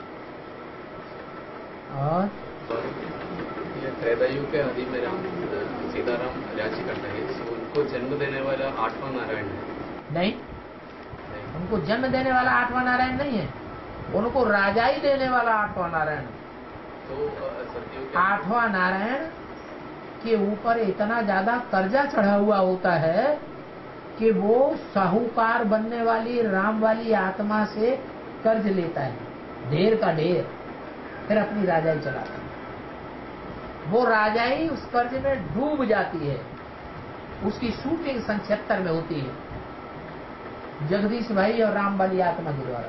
और ये त्रेतायुग के आदि में सीताराम राज्य करते हैं, तो उनको जन्म देने वाला 8वां नारायण है? नहीं, उनको जन्म देने वाला 8वां नारायण नहीं है, उनको राजाई देने वाला 8वां नारायण। तो सत्युग 8वां नारायण के ऊपर इतना ज्यादा कर्जा चढ़ा हुआ होता है कि वो साहूकार बनने वाली राम वाली आत्मा से कर्ज लेता है, ढेर का ढेर, फिर अपनी राजाई चलाता है। वो राजाई उस कर्ज में डूब जाती है। उसकी शूटिंग सन 76 में होती है जगदीश भाई और राम वाली आत्मा के द्वारा।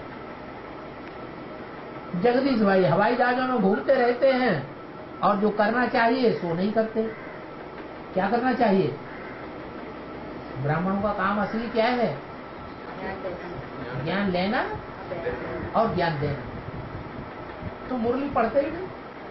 जगदीश भाई हवाई जहाजों में घूमते रहते हैं और जो करना चाहिए सो नहीं करते। क्या करना चाहिए? ब्राह्मणों का काम असली क्या है? ज्ञान लेना और ज्ञान देना। तो मुरली पढ़ते ही नहीं,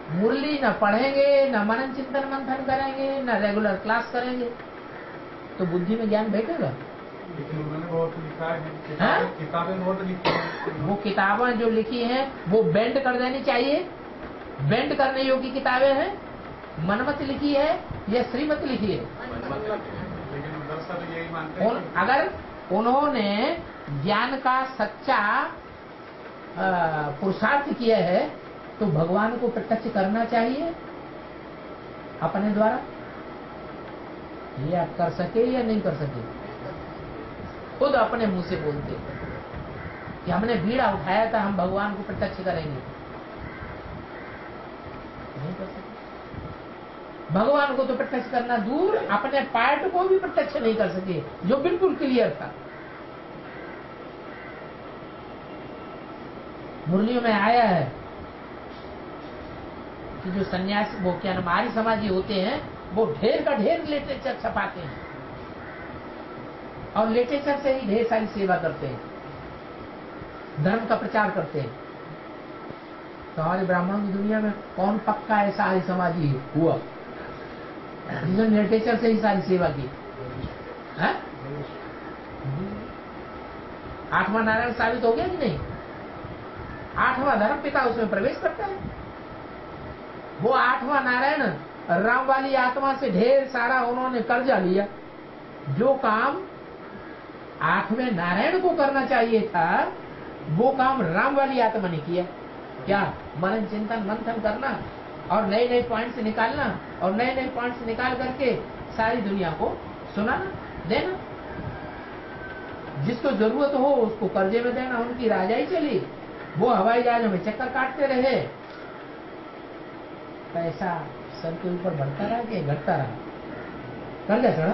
मुरली न पढ़ेंगे, न मनन चिंतन मंथन करेंगे, न रेगुलर क्लास करेंगे, तो बुद्धि में ज्ञान बैठेगा? लेकिन उन्होंने बहुत लिखा है, हैं? किताबें बहुत लिखी हैं। वो किताबें जो लिखी हैं वो बेंड कर देनी चाहिए। बेंड करने योग्य किताबें हैं। मनमत लिखी है या श्रीमत लिखी है? लेकिन दरअसल यही मानते हैं कि अगर उन्होंने ज्ञान का सच्चा पुरुषार्थ किया है तो भगवान को प्रत्यक्ष करना चाहिए अपने द्वारा। ये आप कर सके या नहीं कर सके? खुद अपने मुंह से बोलते कि हमने बीड़ा उठाया था, हम भगवान को प्रत्यक्ष करेंगे। नहीं कर सके। भगवान को तो प्रत्यक्ष करना दूर, अपने पार्ट को भी प्रत्यक्ष नहीं कर सके, जो बिल्कुल क्लियर था। मुरलियों में आया है कि जो सन्यासी, वो क्या नाम, आर्य समाजी होते हैं, वो ढेर का ढेर लिटरेचर छपाते हैं और लिटरेचर से ही ढेर सारी सेवा करते हैं, धर्म का प्रचार करते हैं। तो हमारे ब्राह्मणों की दुनिया में कौन पक्का ऐसा आर्य समाजी हुआ जिसने लिटरेचर से ही सारी सेवा की? है? आठवां नारायण साबित हो गया कि नहीं? आठवां धर्म पिता उसमें प्रवेश करता है। वो आठवां नारायण राम वाली आत्मा से ढेर सारा उन्होंने कर्जा लिया। जो काम आठवें नारायण को करना चाहिए था वो काम राम वाली आत्मा ने किया। क्या? मनन चिंतन मंथन करना और नए नए पॉइंट्स निकालना और नए नए पॉइंट्स निकाल करके सारी दुनिया को सुनाना, देना। जिसको जरूरत हो उसको कर्जे में देना। उनकी राजाई चली, वो हवाई जहाजों में चक्कर काटते रहे, पैसा सर के ऊपर बढ़ता रहा कि घटता रहा? कर्जा चढ़ा,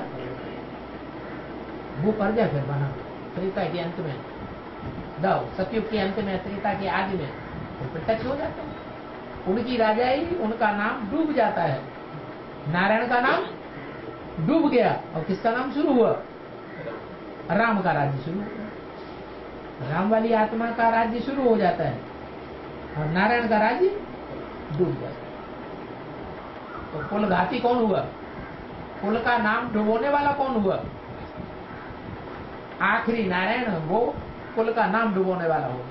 वो कर्जा फिर बना त्रेता के अंत में, दाव सतयुग के अंत में, त्रेता के आदि में वो प्रत्यक्ष हो जाता है। उनकी राजाई, उनका नाम डूब जाता है। नारायण का नाम डूब गया और किसका नाम शुरू हुआ? राम का राज्य शुरू हुआ। राम वाली आत्मा का राज्य शुरू हो जाता है और नारायण का राज्य डूब जाता है। तो कुल घाती कौन हुआ? कुल का नाम डुबोने वाला कौन हुआ? आखिरी नारायण, वो कुल का नाम डुबोने वाला हो गया।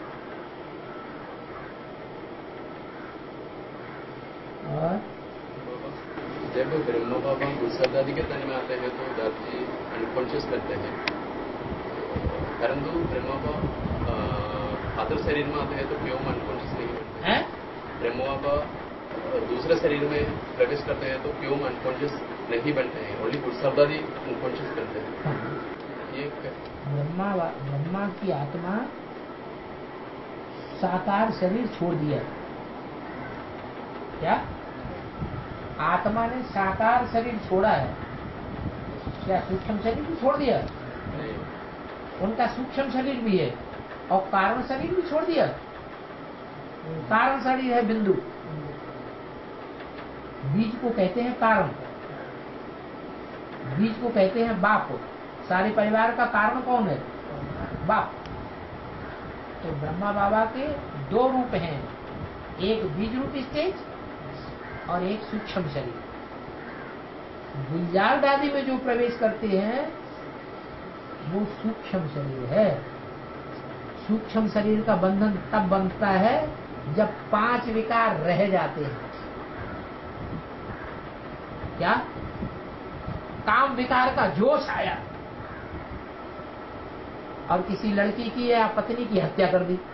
और जब ब्रह्मा बाबा गुस्सादादी के तन में आते हैं तो दादी अनकॉन्शियस करते हैं, परंतु ब्रह्मा बाबा फादर शरीर में आते हैं तो क्यों अनकॉन्शियस नहीं करते हैं? ब्रह्मा बाबा दूसरे शरीर में प्रवेश करते हैं तो क्यों अनकॉन्शियस नहीं बनते हैं? ओनली गुस्सादादी अनकॉन्शियस करते हैं। हाँ। ये ब्रह्मा की आत्मा साकार शरीर छोड़ दिया। क्या? आत्मा ने साकार शरीर छोड़ा है। क्या सूक्ष्म शरीर भी छोड़ दिया? उनका सूक्ष्म शरीर भी है और कारण शरीर भी छोड़ दिया। कारण शरीर है बिंदु, बीज को कहते हैं कारण, बीज को कहते हैं बाप। सारे परिवार का कारण कौन है? बाप। तो ब्रह्मा बाबा के दो रूप हैं, एक बीज रूप स्टेज और एक सूक्ष्म शरीर। गुलजार दादी में जो प्रवेश करते हैं वो सूक्ष्म शरीर है। सूक्ष्म शरीर का बंधन तब बनता है जब 5 विकार रह जाते हैं। क्या? काम विकार का जोश आया और किसी लड़की की या पत्नी की हत्या कर दी।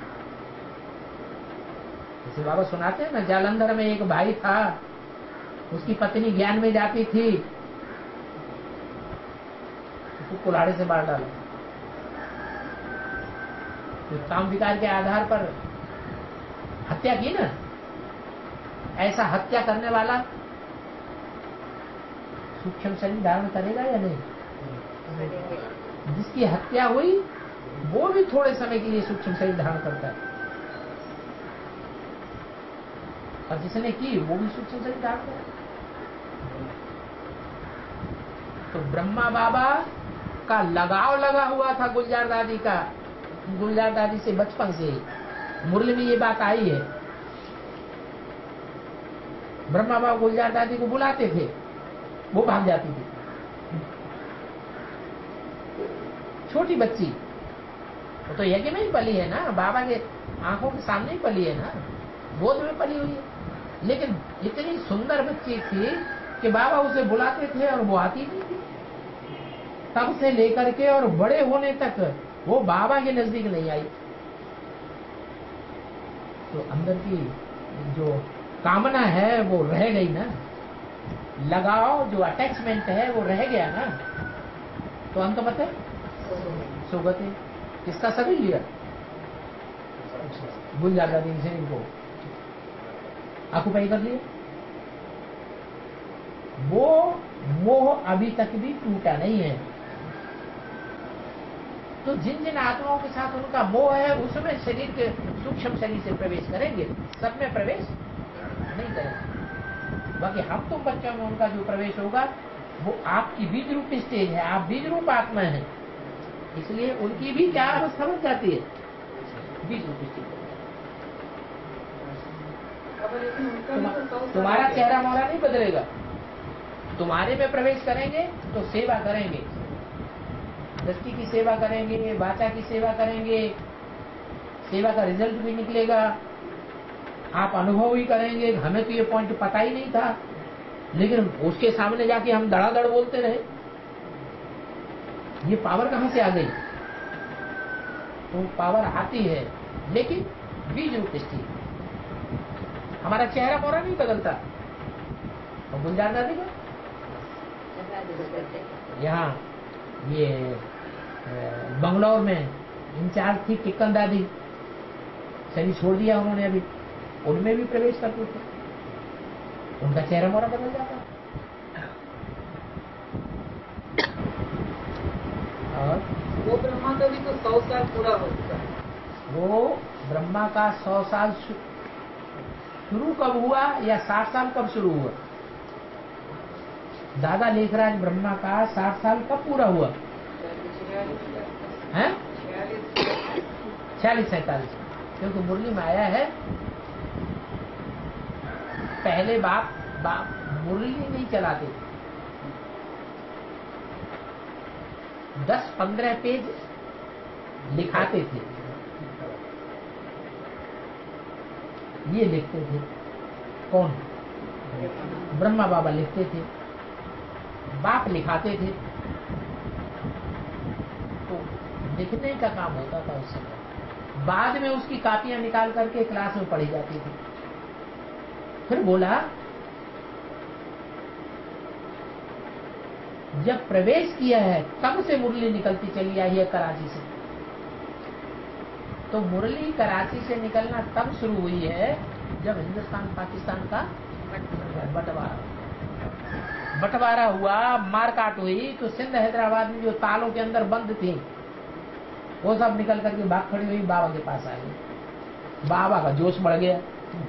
जैसे बाबा सुनाते हैं ना, जालंधर में एक भाई था, उसकी पत्नी ज्ञान में जाती थी, उसको कुल्हाड़े से मार डाला। तो काम विकार के आधार पर हत्या की ना। ऐसा हत्या करने वाला सूक्ष्म शरीर धारण करेगा या नहीं? जिसकी हत्या हुई वो भी थोड़े समय के लिए सूक्ष्म शरीर धारण करता है और जिसने की वो भी सूक्ष्म शरीर धारण करता है। तो ब्रह्मा बाबा का लगाव लगा हुआ था गुलजार दादी का, गुलजार दादी से बचपन से ही। मुरली में ये बात आई है ब्रह्मा बाबा गुलजार दादी को बुलाते थे, वो भाग जाती थी। छोटी बच्ची, वो तो यज्ञ में ही पली है ना, बाबा के आंखों के सामने ही पली है ना, गोद में पली हुई है। लेकिन इतनी सुंदर बच्ची थी कि बाबा उसे बुलाते थे और वो आती नहीं थी। तब से लेकर के और बड़े होने तक वो बाबा के नजदीक नहीं आई। तो अंदर की जो कामना है वो रह गई ना, लगाव जो अटैचमेंट है वो रह गया ना। तो अंत मत है सुगति किसका सभी लिया, गुलजार दादी से इनको ऑक्युपाई कर लिया। वो मोह अभी तक भी टूटा नहीं है। तो जिन जिन आत्माओं के साथ उनका मोह है उसमें शरीर के सूक्ष्म शरीर से प्रवेश करेंगे, सब में प्रवेश नहीं करेंगे। बाकी हम तुम बच्चों में उनका जो प्रवेश होगा वो आपकी बीज रूप स्टेज है, आप बीज रूप आत्मा है, इसलिए उनकी भी क्या अवस्था बन जाती है, बीज रूप स्टेज। तुम्हारा चेहरा मोहरा नहीं बदलेगा, तुम्हारे में प्रवेश करेंगे तो सेवा करेंगे, दृष्टि की सेवा करेंगे, वाचा की सेवा करेंगे, सेवा का रिजल्ट भी निकलेगा, आप अनुभव ही करेंगे। हमें तो ये पॉइंट पता ही नहीं था, लेकिन उसके सामने जाके हम धड़ाधड़ बोलते रहे। ये पावर कहां से आ गई? तो पावर आती है, लेकिन बीज रूप स्थिति। हमारा चेहरा मोहरा नहीं बदलता। और गुलजार दादी का यहाँ ये बंगलौर में इंचार्ज थी टिक्कन दादी, शरीर छोड़ दिया उन्होंने अभी, उनमें भी प्रवेश करते थे, उनका चेहरा मोहरा बदल जाता। और वो ब्रह्मा का भी तो 100 साल पूरा हो चुका है। वो ब्रह्मा का 100 साल शुरू कब हुआ या 60 साल कब शुरू हुआ? दादा लेखराज ब्रह्मा का 60 साल कब पूरा हुआ है? 46-47, क्योंकि मुरली में आया है पहले बाप मुरली नहीं चलाते थे, 10-15 पेज लिखाते थे, ये लिखते थे। कौन? ब्रह्मा बाबा लिखते थे, बाप लिखाते थे। तो लिखने का काम होता था उस समय, बाद में उसकी कापियां निकाल करके क्लास में पढ़ी जाती थी। फिर बोला जब प्रवेश किया है तब से मुरली निकलती चली आई है कराची से। तो मुरली कराची से निकलना तब शुरू हुई है जब हिंदुस्तान पाकिस्तान का बंटवारा हुआ, मारकाट हुई, तो सिंध हैदराबाद में जो तालों के अंदर बंद थी वो सब निकल करके भाग खड़ी हुई, बाबा के पास आई। बाबा का जोश बढ़ गया।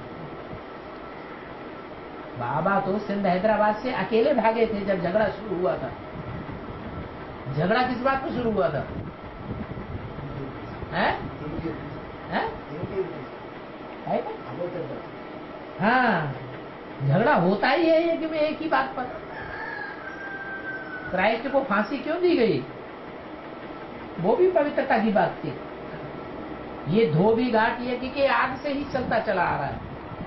बाबा तो सिंध हैदराबाद से अकेले भागे थे जब झगड़ा शुरू हुआ था। झगड़ा किस बात पर शुरू हुआ था? हैं? हाँ, झगड़ा होता ही है ये कि में एक ही बात पर। क्राइस्ट को फांसी क्यों दी गई? वो भी पवित्रता की बात थी। ये धोबी घाट ये कि आग से ही चलता चला आ रहा है।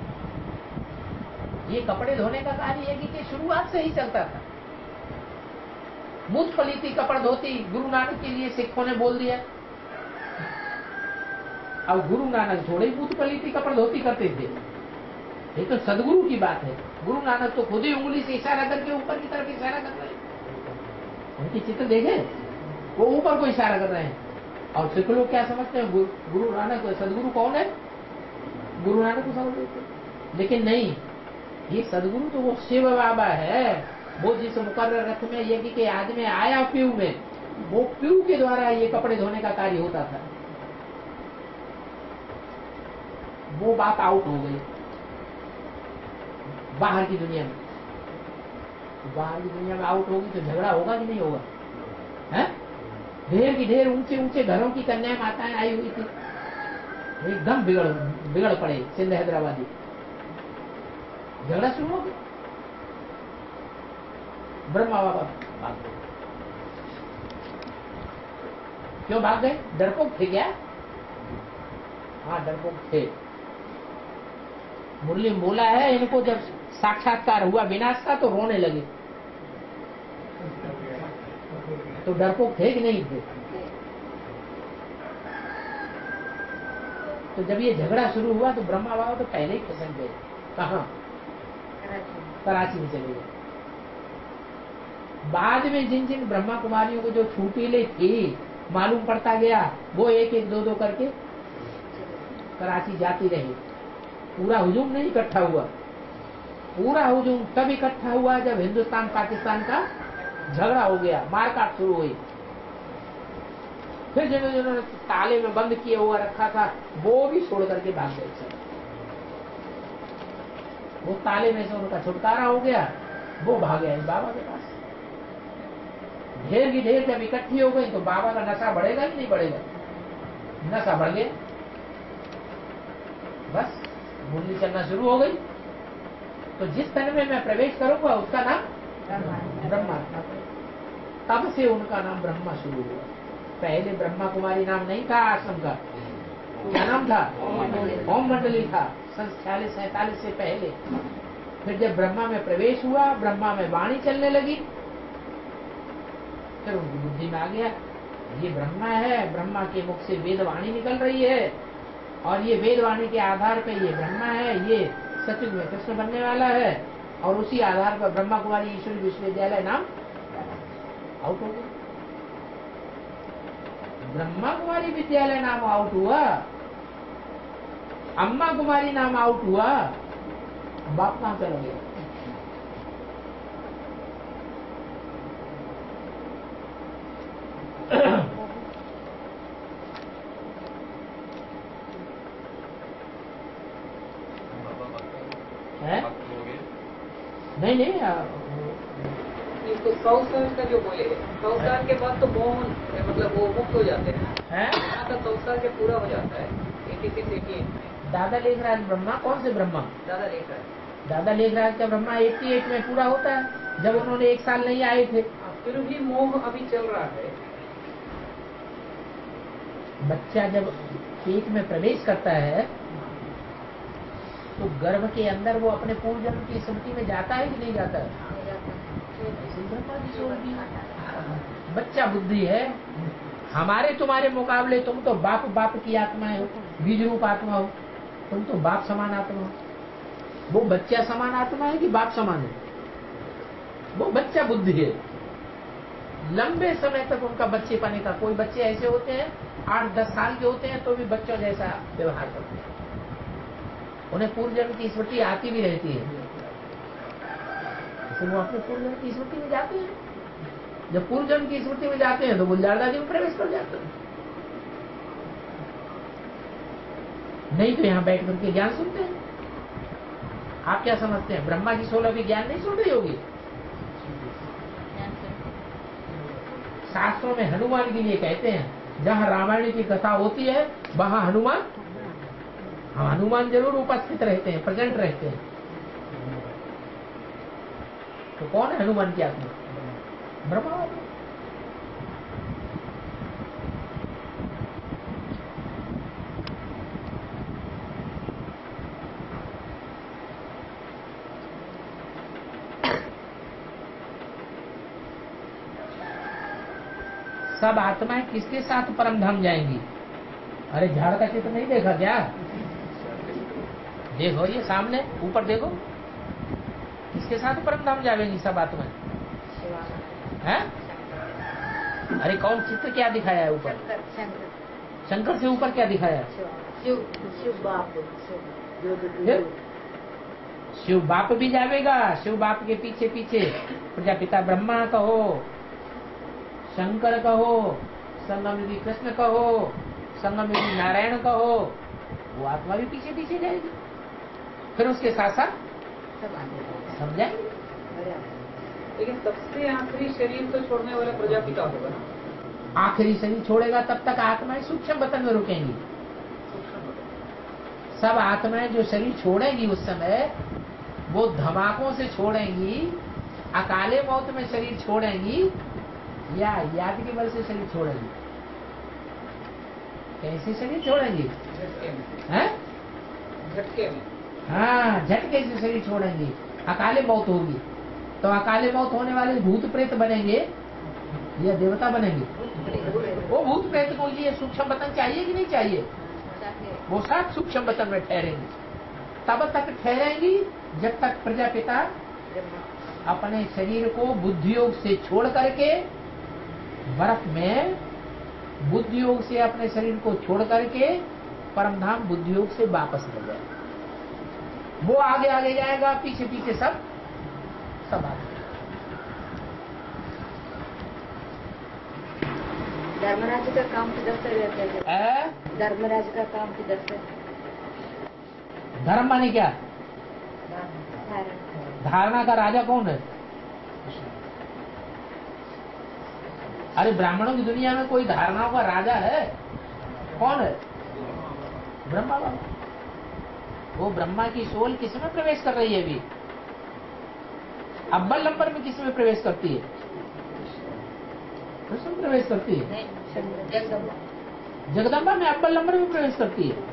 ये कपड़े धोने का कार्य है कि शुरुआत से ही चलता था। मूत फली थी कपड़ धोती, गुरु नानक के लिए सिखों ने बोल दिया। अब गुरु नानक थोड़े ही मूत फली थी कपड़ धोती करते थे, ये तो सदगुरु की बात है। गुरु नानक तो खुद ही उंगली से इशारा करके ऊपर की तरफ इशारा कर रहे हैं। उनकी चित्र देखे, वो ऊपर को इशारा कर रहे हैं। और सिख लोग क्या समझते हैं? गुरु नानक सदगुरु कौन है? गुरु नानक को समझ लेते, लेकिन नहीं, ये सदगुरु तो वो शिव बाबा है। वो जिस मुकर्रर रथ में यज्ञ के आदमी आया पीऊ में, वो पीऊ के द्वारा ये कपड़े धोने का कार्य होता था। वो बात आउट हो गई बाहर की दुनिया में। बाहर की दुनिया में आउट होगी तो झगड़ा होगा कि नहीं होगा? है? ढेर की ढेर ऊंचे ऊंचे घरों की कन्याएं माताएं आई हुई थी, एकदम बिगड़ पड़े सिंध हैदराबादी। झगड़ा शुरू हो गया, ब्रह्मा बाबा भाग गए। क्यों भाग गए? डरपोक थे क्या? हाँ, डरपोक थे। मुरली में बोला है, इनको जब साक्षात्कार हुआ विनाश का तो रोने लगे। तो डरपोक थे कि नहीं थे? तो जब ये झगड़ा शुरू हुआ तो ब्रह्मा बाबा तो पहले ही खिसक गए। कहाँ? कराची में चले गए। बाद में जिन जिन ब्रह्मा कुमारियों को जो छूटीले थे मालूम पड़ता गया, वो एक एक दो दो करके कराची जाती रही। पूरा हुजूम नहीं इकट्ठा हुआ। पूरा हुजूम तब इकट्ठा हुआ जब हिंदुस्तान पाकिस्तान का झगड़ा हो गया, मारकाट शुरू हुई। फिर जिन्होंने ताले में बंद किया हुआ रखा था वो भी छोड़ करके भाग गए। वो ताले में से उनका छुटकारा हो गया, वो भाग गए बाबा के पास। ढेर की ढेर जब इकट्ठी हो गई तो बाबा का नशा बढ़ेगा कि नहीं बढ़ेगा? नशा बढ़ गया, बस मुरली चलना शुरू हो गई। तो जिस तन में मैं प्रवेश करूंगा उसका नाम ब्रह्मा। तब से उनका नाम ब्रह्मा शुरू हुआ। पहले ब्रह्मा कुमारी नाम नहीं था आश्रम का। क्या नाम था? ओम मंडली था, सन 46-47 से पहले। फिर जब ब्रह्मा में प्रवेश हुआ, ब्रह्मा में वाणी चलने लगी, फिर उनकी बुद्धि में आ गया ये ब्रह्मा है, ब्रह्मा के मुख से वेद वाणी निकल रही है और ये वेद वाणी के आधार पे ये ब्रह्मा है, ये सतयुग में कृष्ण बनने वाला है। और उसी आधार पर ब्रह्मा कुमारी ईश्वरी विश्वविद्यालय नाम आउट हो गया। ब्रह्मा कुमारी विद्यालय नाम आउट हुआ, अम्मा कुमारी नाम आउट हुआ, बाप कहां चला गया? नहीं इसको 100 साल का जो बोले 100 साल के बाद तो मोहन मतलब वो मुक्त हो जाते हैं। यहाँ का 100 साल के पूरा हो जाता है 86-88 में। दादा लेखराज ब्रह्मा, कौन से ब्रह्मा? दादा लेखराज। दादा लेखराज का ब्रह्मा 88 में पूरा होता है, जब उन्होंने 1 साल नहीं आए थे। फिर भी मोह अभी चल रहा है। बच्चा जब पेट में प्रवेश करता है तो गर्भ के अंदर वो अपने पूर्व जन्म की स्मृति में जाता है कि नहीं जाता है? बच्चा बुद्धि है। हमारे तुम्हारे मुकाबले तुम तो बाप बाप की आत्माएं हो, बीज रूप आत्मा हो। तुम तो बाप समान आत्मा हो। वो बच्चा समान आत्मा है कि बाप समान है? वो बच्चा बुद्धि है। लंबे समय तक उनका बच्चेपन का, कोई बच्चे ऐसे होते हैं 8-10 साल के होते हैं तो भी बच्चों जैसा व्यवहार करते हैं। उन्हें पूर्व जन्म की स्मृति आती भी रहती है, तो वो अपने पूर्व जन्म की स्मृति में जाते हैं। जब पूर्व जन्म की स्मृति में जाते हैं तो गुलजार दादी में प्रवेश कर जाते हैं। नहीं तो यहाँ बैठ करके ज्ञान सुनते हैं। आप क्या समझते हैं, ब्रह्मा की 16वीं ज्ञान नहीं सुन रही होगी? शास्त्रों में हनुमान के लिए कहते हैं जहाँ रामायण की कथा होती है वहाँ हनुमान, हाँ हनुमान जरूर उपस्थित रहते हैं, प्रेजेंट रहते हैं। तो कौन है हनुमान की आत्मा? ब्रह्मा। सब आत्माएं किसके साथ परम धाम जाएंगी? अरे झाड़ का चित्र नहीं देखा क्या? देखो ये सामने ऊपर देखो, किसके साथ परम धाम जाएंगी सब आत्माएं? हैं? अरे कौन चित्र क्या दिखाया है ऊपर? शंकर से ऊपर क्या दिखाया है? शिव बाप भी जाएगा। शिव बाप के पीछे पीछे प्रजापिता ब्रह्मा कहो, शंकर कहो, संगम युगी कृष्ण कहो, संगम युगी नारायण कहो, वो आत्मा भी पीछे पीछे जाएगी। फिर उसके साथ साथ सब जाएंगे। लेकिन सबसे आखिरी शरीर तो छोड़ने वाला प्रजापिता होगा ना। आखिरी शरीर छोड़ेगा तब तक आत्माएं सूक्ष्म वतन में रुकेंगी। सब आत्माएं जो शरीर छोड़ेगी उस समय वो धमाकों से छोड़ेंगी, अकाले मौत में शरीर छोड़ेंगी, या याद के बल से शरीर छोड़ेंगी? कैसे शरीर छोड़ेंगी? झटके में, हैं? झटके में। हाँ, झटके से शरीर छोड़ेंगी। अकाले मौत होगी तो अकाले मौत होने वाले भूत प्रेत बनेंगे या देवता बनेंगे? वो भूत प्रेत को लिए सूक्ष्म बतन चाहिए कि नहीं चाहिए? वो सात सूक्ष्म बतन में ठहरेंगे। तब तक ठहरेंगी जब तक प्रजापिता अपने शरीर को बुद्धि योग से छोड़ करके बर्फ में बुद्धि योग से अपने शरीर को छोड़ करके परमधाम बुद्धि योग से वापस ले जाए। वो आगे आगे जाएगा, पीछे पीछे सब आगे। धर्मराज का काम किधर से रहता है? धर्मराज का काम किधर से? धर्म माने क्या? धारणा का राजा कौन है? अरे ब्राह्मणों की दुनिया में कोई धारणाओं का राजा है? कौन है? ब्रह्मा बाबा। वो ब्रह्मा की सोल किस में प्रवेश कर रही है अभी? अव्वल नंबर में किस में प्रवेश करती है? किसमें प्रवेश करती है? जगदम्बा में अव्वल नंबर में प्रवेश करती है।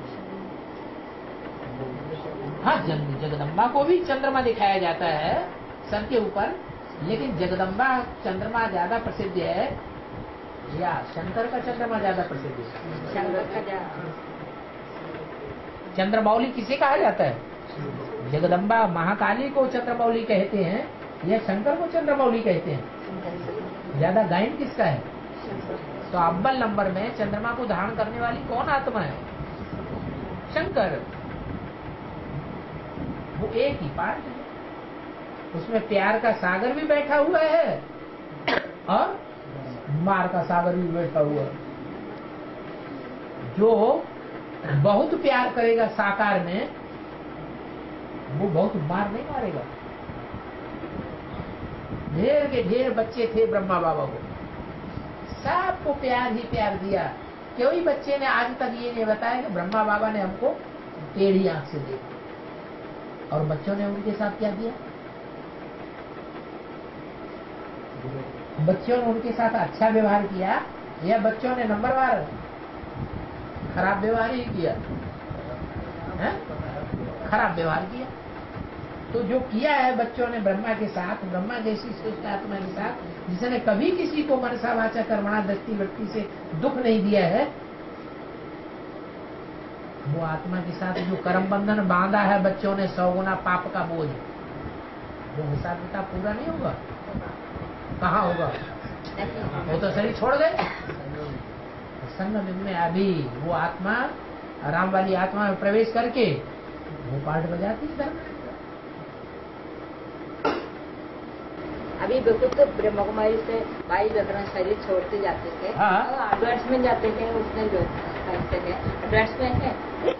हाँ, जगदम्बा को भी चंद्रमा दिखाया जाता है सर के ऊपर, लेकिन जगदम्बा चंद्रमा ज्यादा प्रसिद्ध है या शंकर का चंद्रमा ज्यादा प्रसिद्ध है? शंकर का चंद्रमौली किसे कहा जाता है? जगदम्बा महाकाली को चंद्रमौली कहते हैं या शंकर को चंद्रमौली कहते हैं? ज्यादा गायन किसका है? तो अव्वल नंबर में चंद्रमा को धारण करने वाली कौन आत्मा है? शंकर। वो एक ही पार्ट है, उसमें प्यार का सागर भी बैठा हुआ है और मार का सागर भी बैठा हुआ है। जो बहुत प्यार करेगा साकार में, वो बहुत मार नहीं मारेगा। ढेर के ढेर बच्चे थे ब्रह्मा बाबा को, सबको प्यार ही प्यार दिया। कोई बच्चे ने आज तक ये नहीं बताया कि ब्रह्मा बाबा ने हमको टेढ़ी आंख से देखा। और बच्चों ने उनके साथ क्या किया? बच्चों ने उनके साथ अच्छा व्यवहार किया या बच्चों ने नंबरवार खराब व्यवहार ही किया? है? खराब व्यवहार किया। तो जो किया है बच्चों ने ब्रह्मा के साथ, ब्रह्मा जैसी श्रेष्ठ आत्मा के साथ, जिसने कभी किसी को मनसा वाचा कर्मणा दृष्टि वृत्ति से दुख नहीं दिया है, वो आत्मा के साथ जो कर्म बंधन बांधा है बच्चों ने 100 गुना पाप का बोझ, वो हिसाब किताब पूरा नहीं होगा। कहाँ होगा? वो तो शरीर छोड़ गए। संगम में अभी वो आत्मा आराम वाली आत्मा में प्रवेश करके वो पार्ट बजाती है धर्म। अभी बिल्कुल तो ब्रह्मा कुमारी से भाई बकरा शरीर छोड़ते जाते थे। हाँ। एडवांस में जाते हैं, उसमें जो करते हैं एडवांस में है।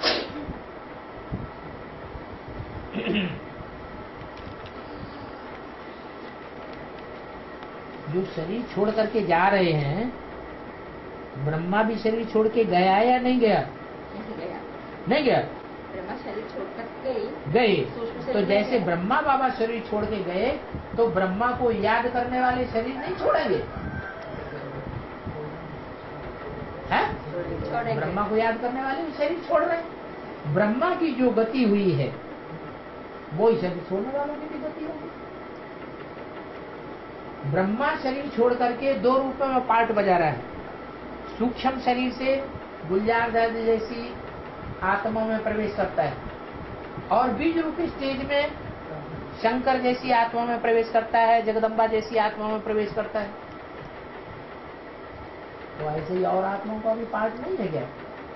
जो शरीर छोड़ करके जा रहे हैं, ब्रह्मा भी शरीर छोड़ के गया या नहीं गया? नहीं गया। नहीं गया। ब्रह्मा शरीर छोड़ कर गए। तो जैसे ब्रह्मा बाबा शरीर छोड़ के गए, तो ब्रह्मा को याद करने वाले शरीर नहीं छोड़ेंगे? हैं? ब्रह्मा को याद करने वाले भी शरीर छोड़ रहे हैं। ब्रह्मा की जो गति हुई है वो ही शरीर छोड़ने वालों की भी गति होगी। ब्रह्मा शरीर छोड़ करके 2 रूपों में पार्ट बजा रहा है। सूक्ष्म शरीर से गुलजार दादी जैसी आत्मा में प्रवेश करता है और बीज रूपी स्टेज में शंकर जैसी आत्मा में प्रवेश करता है, जगदम्बा जैसी आत्मा में प्रवेश करता है। तो ऐसे ही और आत्माओं का भी पार्ट नहीं है क्या?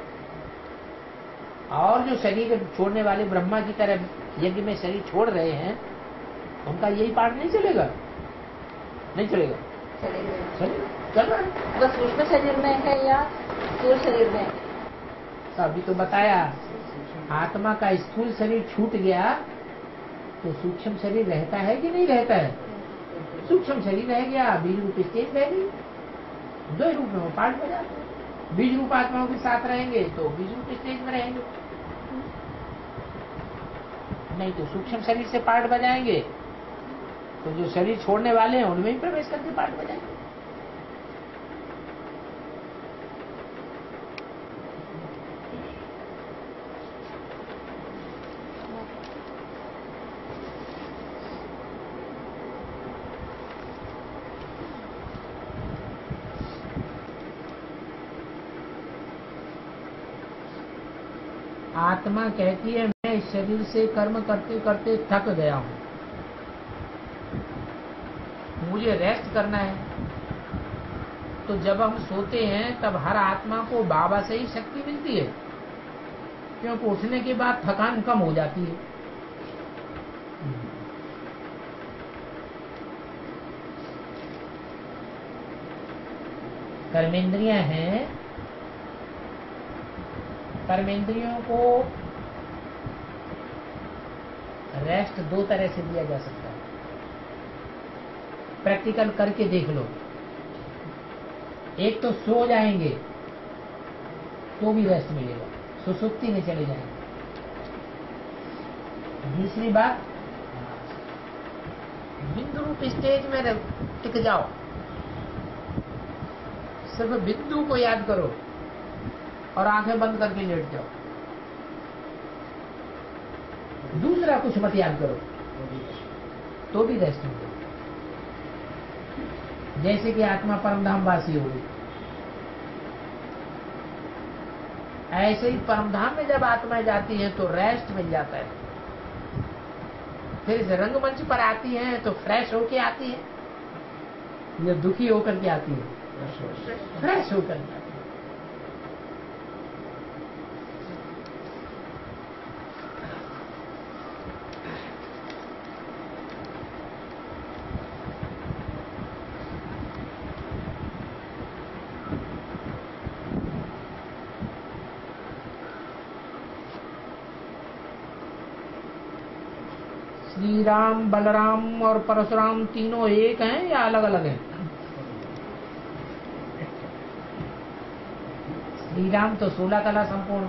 और जो शरीर छोड़ने वाले ब्रह्मा की तरह यज्ञ में शरीर छोड़ रहे हैं, उनका यही पार्ट नहीं चलेगा? नहीं चलेगा। चल रहा है। बस सूक्ष्म शरीर में है या स्थूल शरीर में? तो अभी तो बताया, आत्मा का स्थूल शरीर छूट गया तो सूक्ष्म शरीर रहता है कि नहीं रहता है? सूक्ष्म शरीर रह गया, बीज रूप स्टेज रह गई। 2 रूप में वो पार्ट बजा। बीज रूप आत्माओं के साथ रहेंगे तो बीज रूप स्टेज में रहेंगे। नहीं तो सूक्ष्म शरीर से पार्ट बजाएंगे तो जो शरीर छोड़ने वाले हैं उनमें ही प्रवेश करके पार्ट बजाएंगे। आत्मा कहती है मैं इस शरीर से कर्म करते करते थक गया हूं, मुझे रेस्ट करना है। तो जब हम सोते हैं तब हर आत्मा को बाबा से ही शक्ति मिलती है, क्योंकि उठने के बाद थकान कम हो जाती है। कर्मेंद्रियां हैं, कर्मेंद्रियों को रेस्ट दो तरह से दिया जा सकता है, प्रैक्टिकल करके देख लो। एक तो सो जाएंगे तो भी रेस्ट मिलेगा, सुसुप्ति में चले जाएंगे। दूसरी बात, बिंदु रूप स्टेज में टिक जाओ, सिर्फ बिंदु को याद करो और आंखें बंद करके लेट जाओ, दूसरा कुछ मत याद करो तो भी रेस्ट मिलेगा। जैसे कि आत्मा परमधाम वासी होगी, ऐसे ही परमधाम में जब आत्माएं जाती हैं तो रेस्ट मिल जाता है। फिर इस रंगमंच पर आती हैं तो फ्रेश होके आती है या दुखी होकर के आती है? फ्रेश होकर के आती है। श्री राम, बलराम और परशुराम तीनों एक हैं या अलग अलग हैं? श्री राम तो 16 कला संपूर्ण,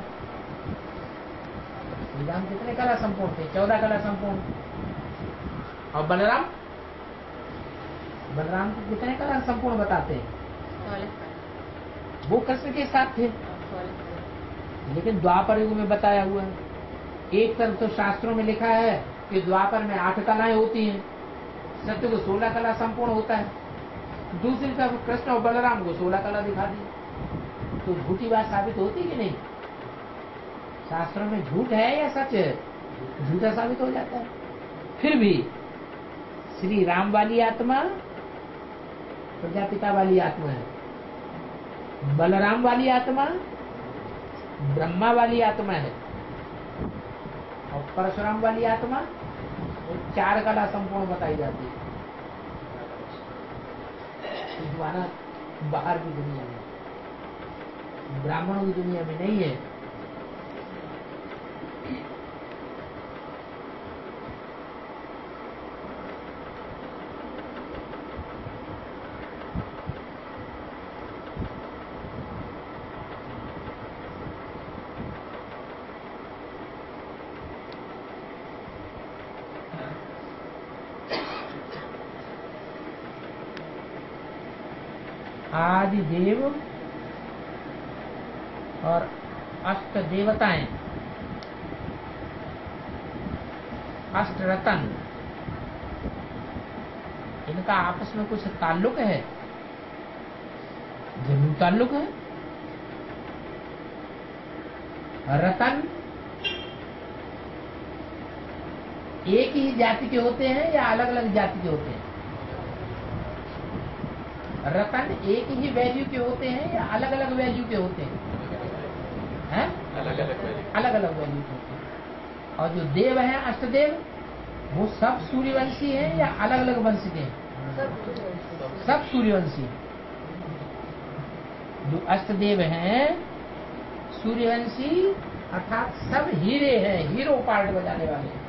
श्री राम कितने कला संपूर्ण थे? 14 कला संपूर्ण। और बलराम, बलराम को कितने कला संपूर्ण बताते हैं? वो कृष्ण के साथ थे, लेकिन द्वापर युग में बताया हुआ है। एक तरफ तो शास्त्रों में लिखा है कि द्वापर में 8 कलाएं होती हैं, सत्य को 16 कला संपूर्ण होता है। दूसरी तरफ कृष्ण और बलराम को 16 कला दिखा दी, तो झूठी बात साबित होती कि नहीं? शास्त्रों में झूठ है या सच है? झूठा साबित हो जाता है। फिर भी श्री राम वाली आत्मा प्रजापिता वाली आत्मा है, बलराम वाली आत्मा ब्रह्मा वाली आत्मा है, और परशुराम वाली आत्मा 4 कला संपूर्ण बताई जाती है। द्वारा बाहर की दुनिया में, ब्राह्मणों की दुनिया में नहीं है। आदि देव और अष्ट देवताएं, अष्ट रतन, इनका आपस में कुछ ताल्लुक है? जरूर ताल्लुक है। रतन एक ही जाति के होते हैं या अलग अलग जाति के होते हैं? रतन एक ही वैल्यू के होते हैं या अलग अलग वैल्यू के होते हैं? अलग अलग वैल्यू के होते हैं। और जो देव हैं, अष्टदेव, वो सब सूर्यवंशी हैं या अलग अलग वंश के हैं? सब सूर्यवंशी हैं। जो अष्टदेव हैं सूर्यवंशी, अर्थात सब हीरे हैं, हीरो पार्ट बजाने वाले हैं,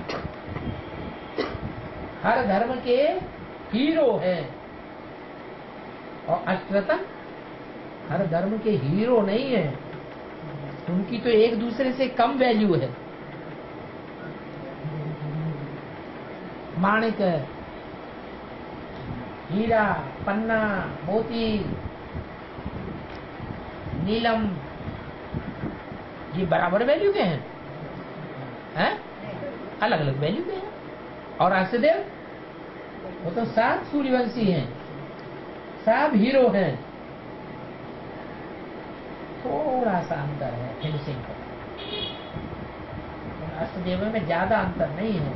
हर धर्म के हीरो हैं। और अष्टरतन हर धर्म के हीरो नहीं है, उनकी तो एक दूसरे से कम वैल्यू है। माणिक, हीरा, पन्ना, मोती, नीलम, ये बराबर वैल्यू के हैं? अलग अलग वैल्यू के हैं। और अष्टदेव वो तो सब सूर्यवंशी हैं, सब हीरो हैं। थोड़ा सा अंतर है फिनिशिंग का, अष्टदेव में ज्यादा अंतर नहीं है।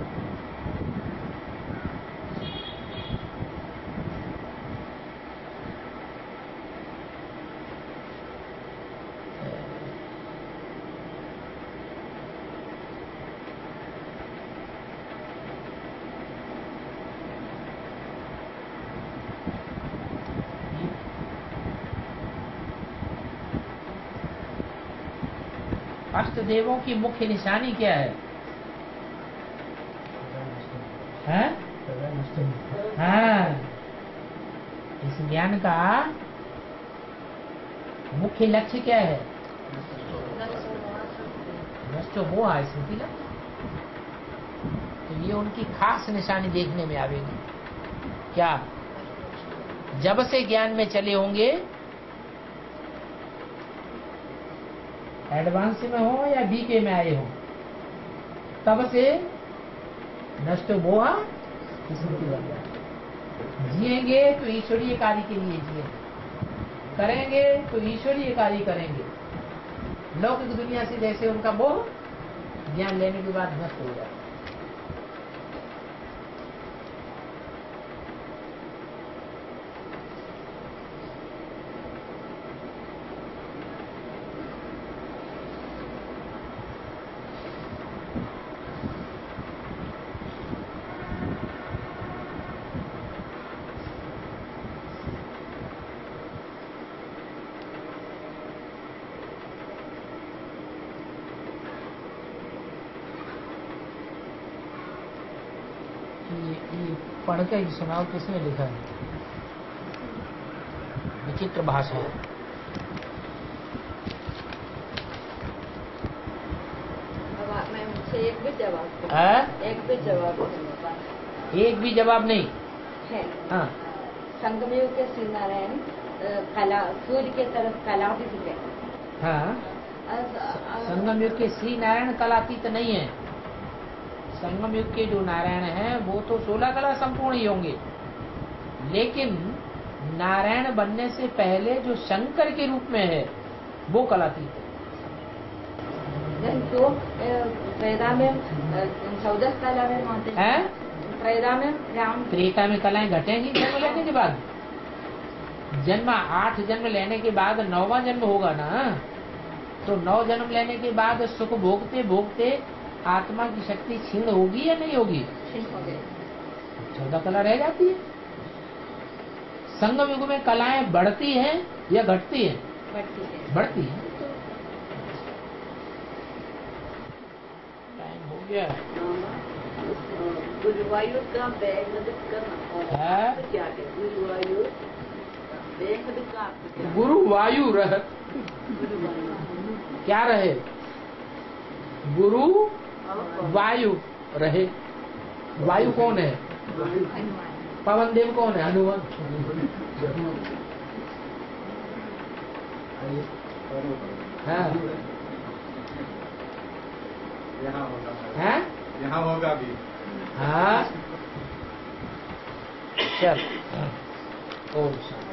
अष्टदेवों की मुख्य निशानी क्या है? हैं? हाँ, इस ज्ञान का मुख्य लक्ष्य क्या है? नष्टो मोह स्मृति ना। तो ये उनकी खास निशानी देखने में आवेगी। क्या जब से ज्ञान में चले होंगे, एडवांस में हो या बीके में आए हो, तब से नष्ट मोह स्मृति बन गया। जिएंगे तो ईश्वरीय कार्य के लिए जिएंगे, करेंगे तो ईश्वरीय कार्य करेंगे। लौकिक दुनिया से जैसे उनका मोह ज्ञान लेने के बाद नष्ट हो जाए। पढ़ के सुनाओ, किसने लिखा है? विचित्र भाषा है। मैं मुझसे एक भी जवाब एक भी जवाब नहीं है। हाँ, संगमयुग के श्री नारायण कला सूर्य के तरफ कलातीत है। हाँ, संगम युग के श्री नारायण कलातीत नहीं है। संगम युग के जो नारायण हैं वो तो 16 कला संपूर्ण ही होंगे, लेकिन नारायण बनने से पहले जो शंकर के रूप में है वो कलातीत है। जो त्रेता में 14 कला में मानते हैं, त्रेता में राम, त्रेता में कलाएं घटेंगी जन्म लेने के बाद। जन्म 8 जन्म लेने के बाद 9वां जन्म होगा ना, तो 9 जन्म लेने के बाद सुख भोगते भोगते आत्मा की शक्ति क्षीण होगी या नहीं होगी? 14 कला रह जाती है। संगम युग में कलाएं बढ़ती हैं या घटती हैं? बढ़ती हैं। टाइम हो गया। गुरुवायूर का बैग क्या है? गुरुवायूर गुरुवायूर क्या रहे? गुरु वायु रहे। वायु कौन है? पवन देव कौन है? हनुमान। हाँ, यहाँ होगा भी। हाँ, चल। ओम शांति।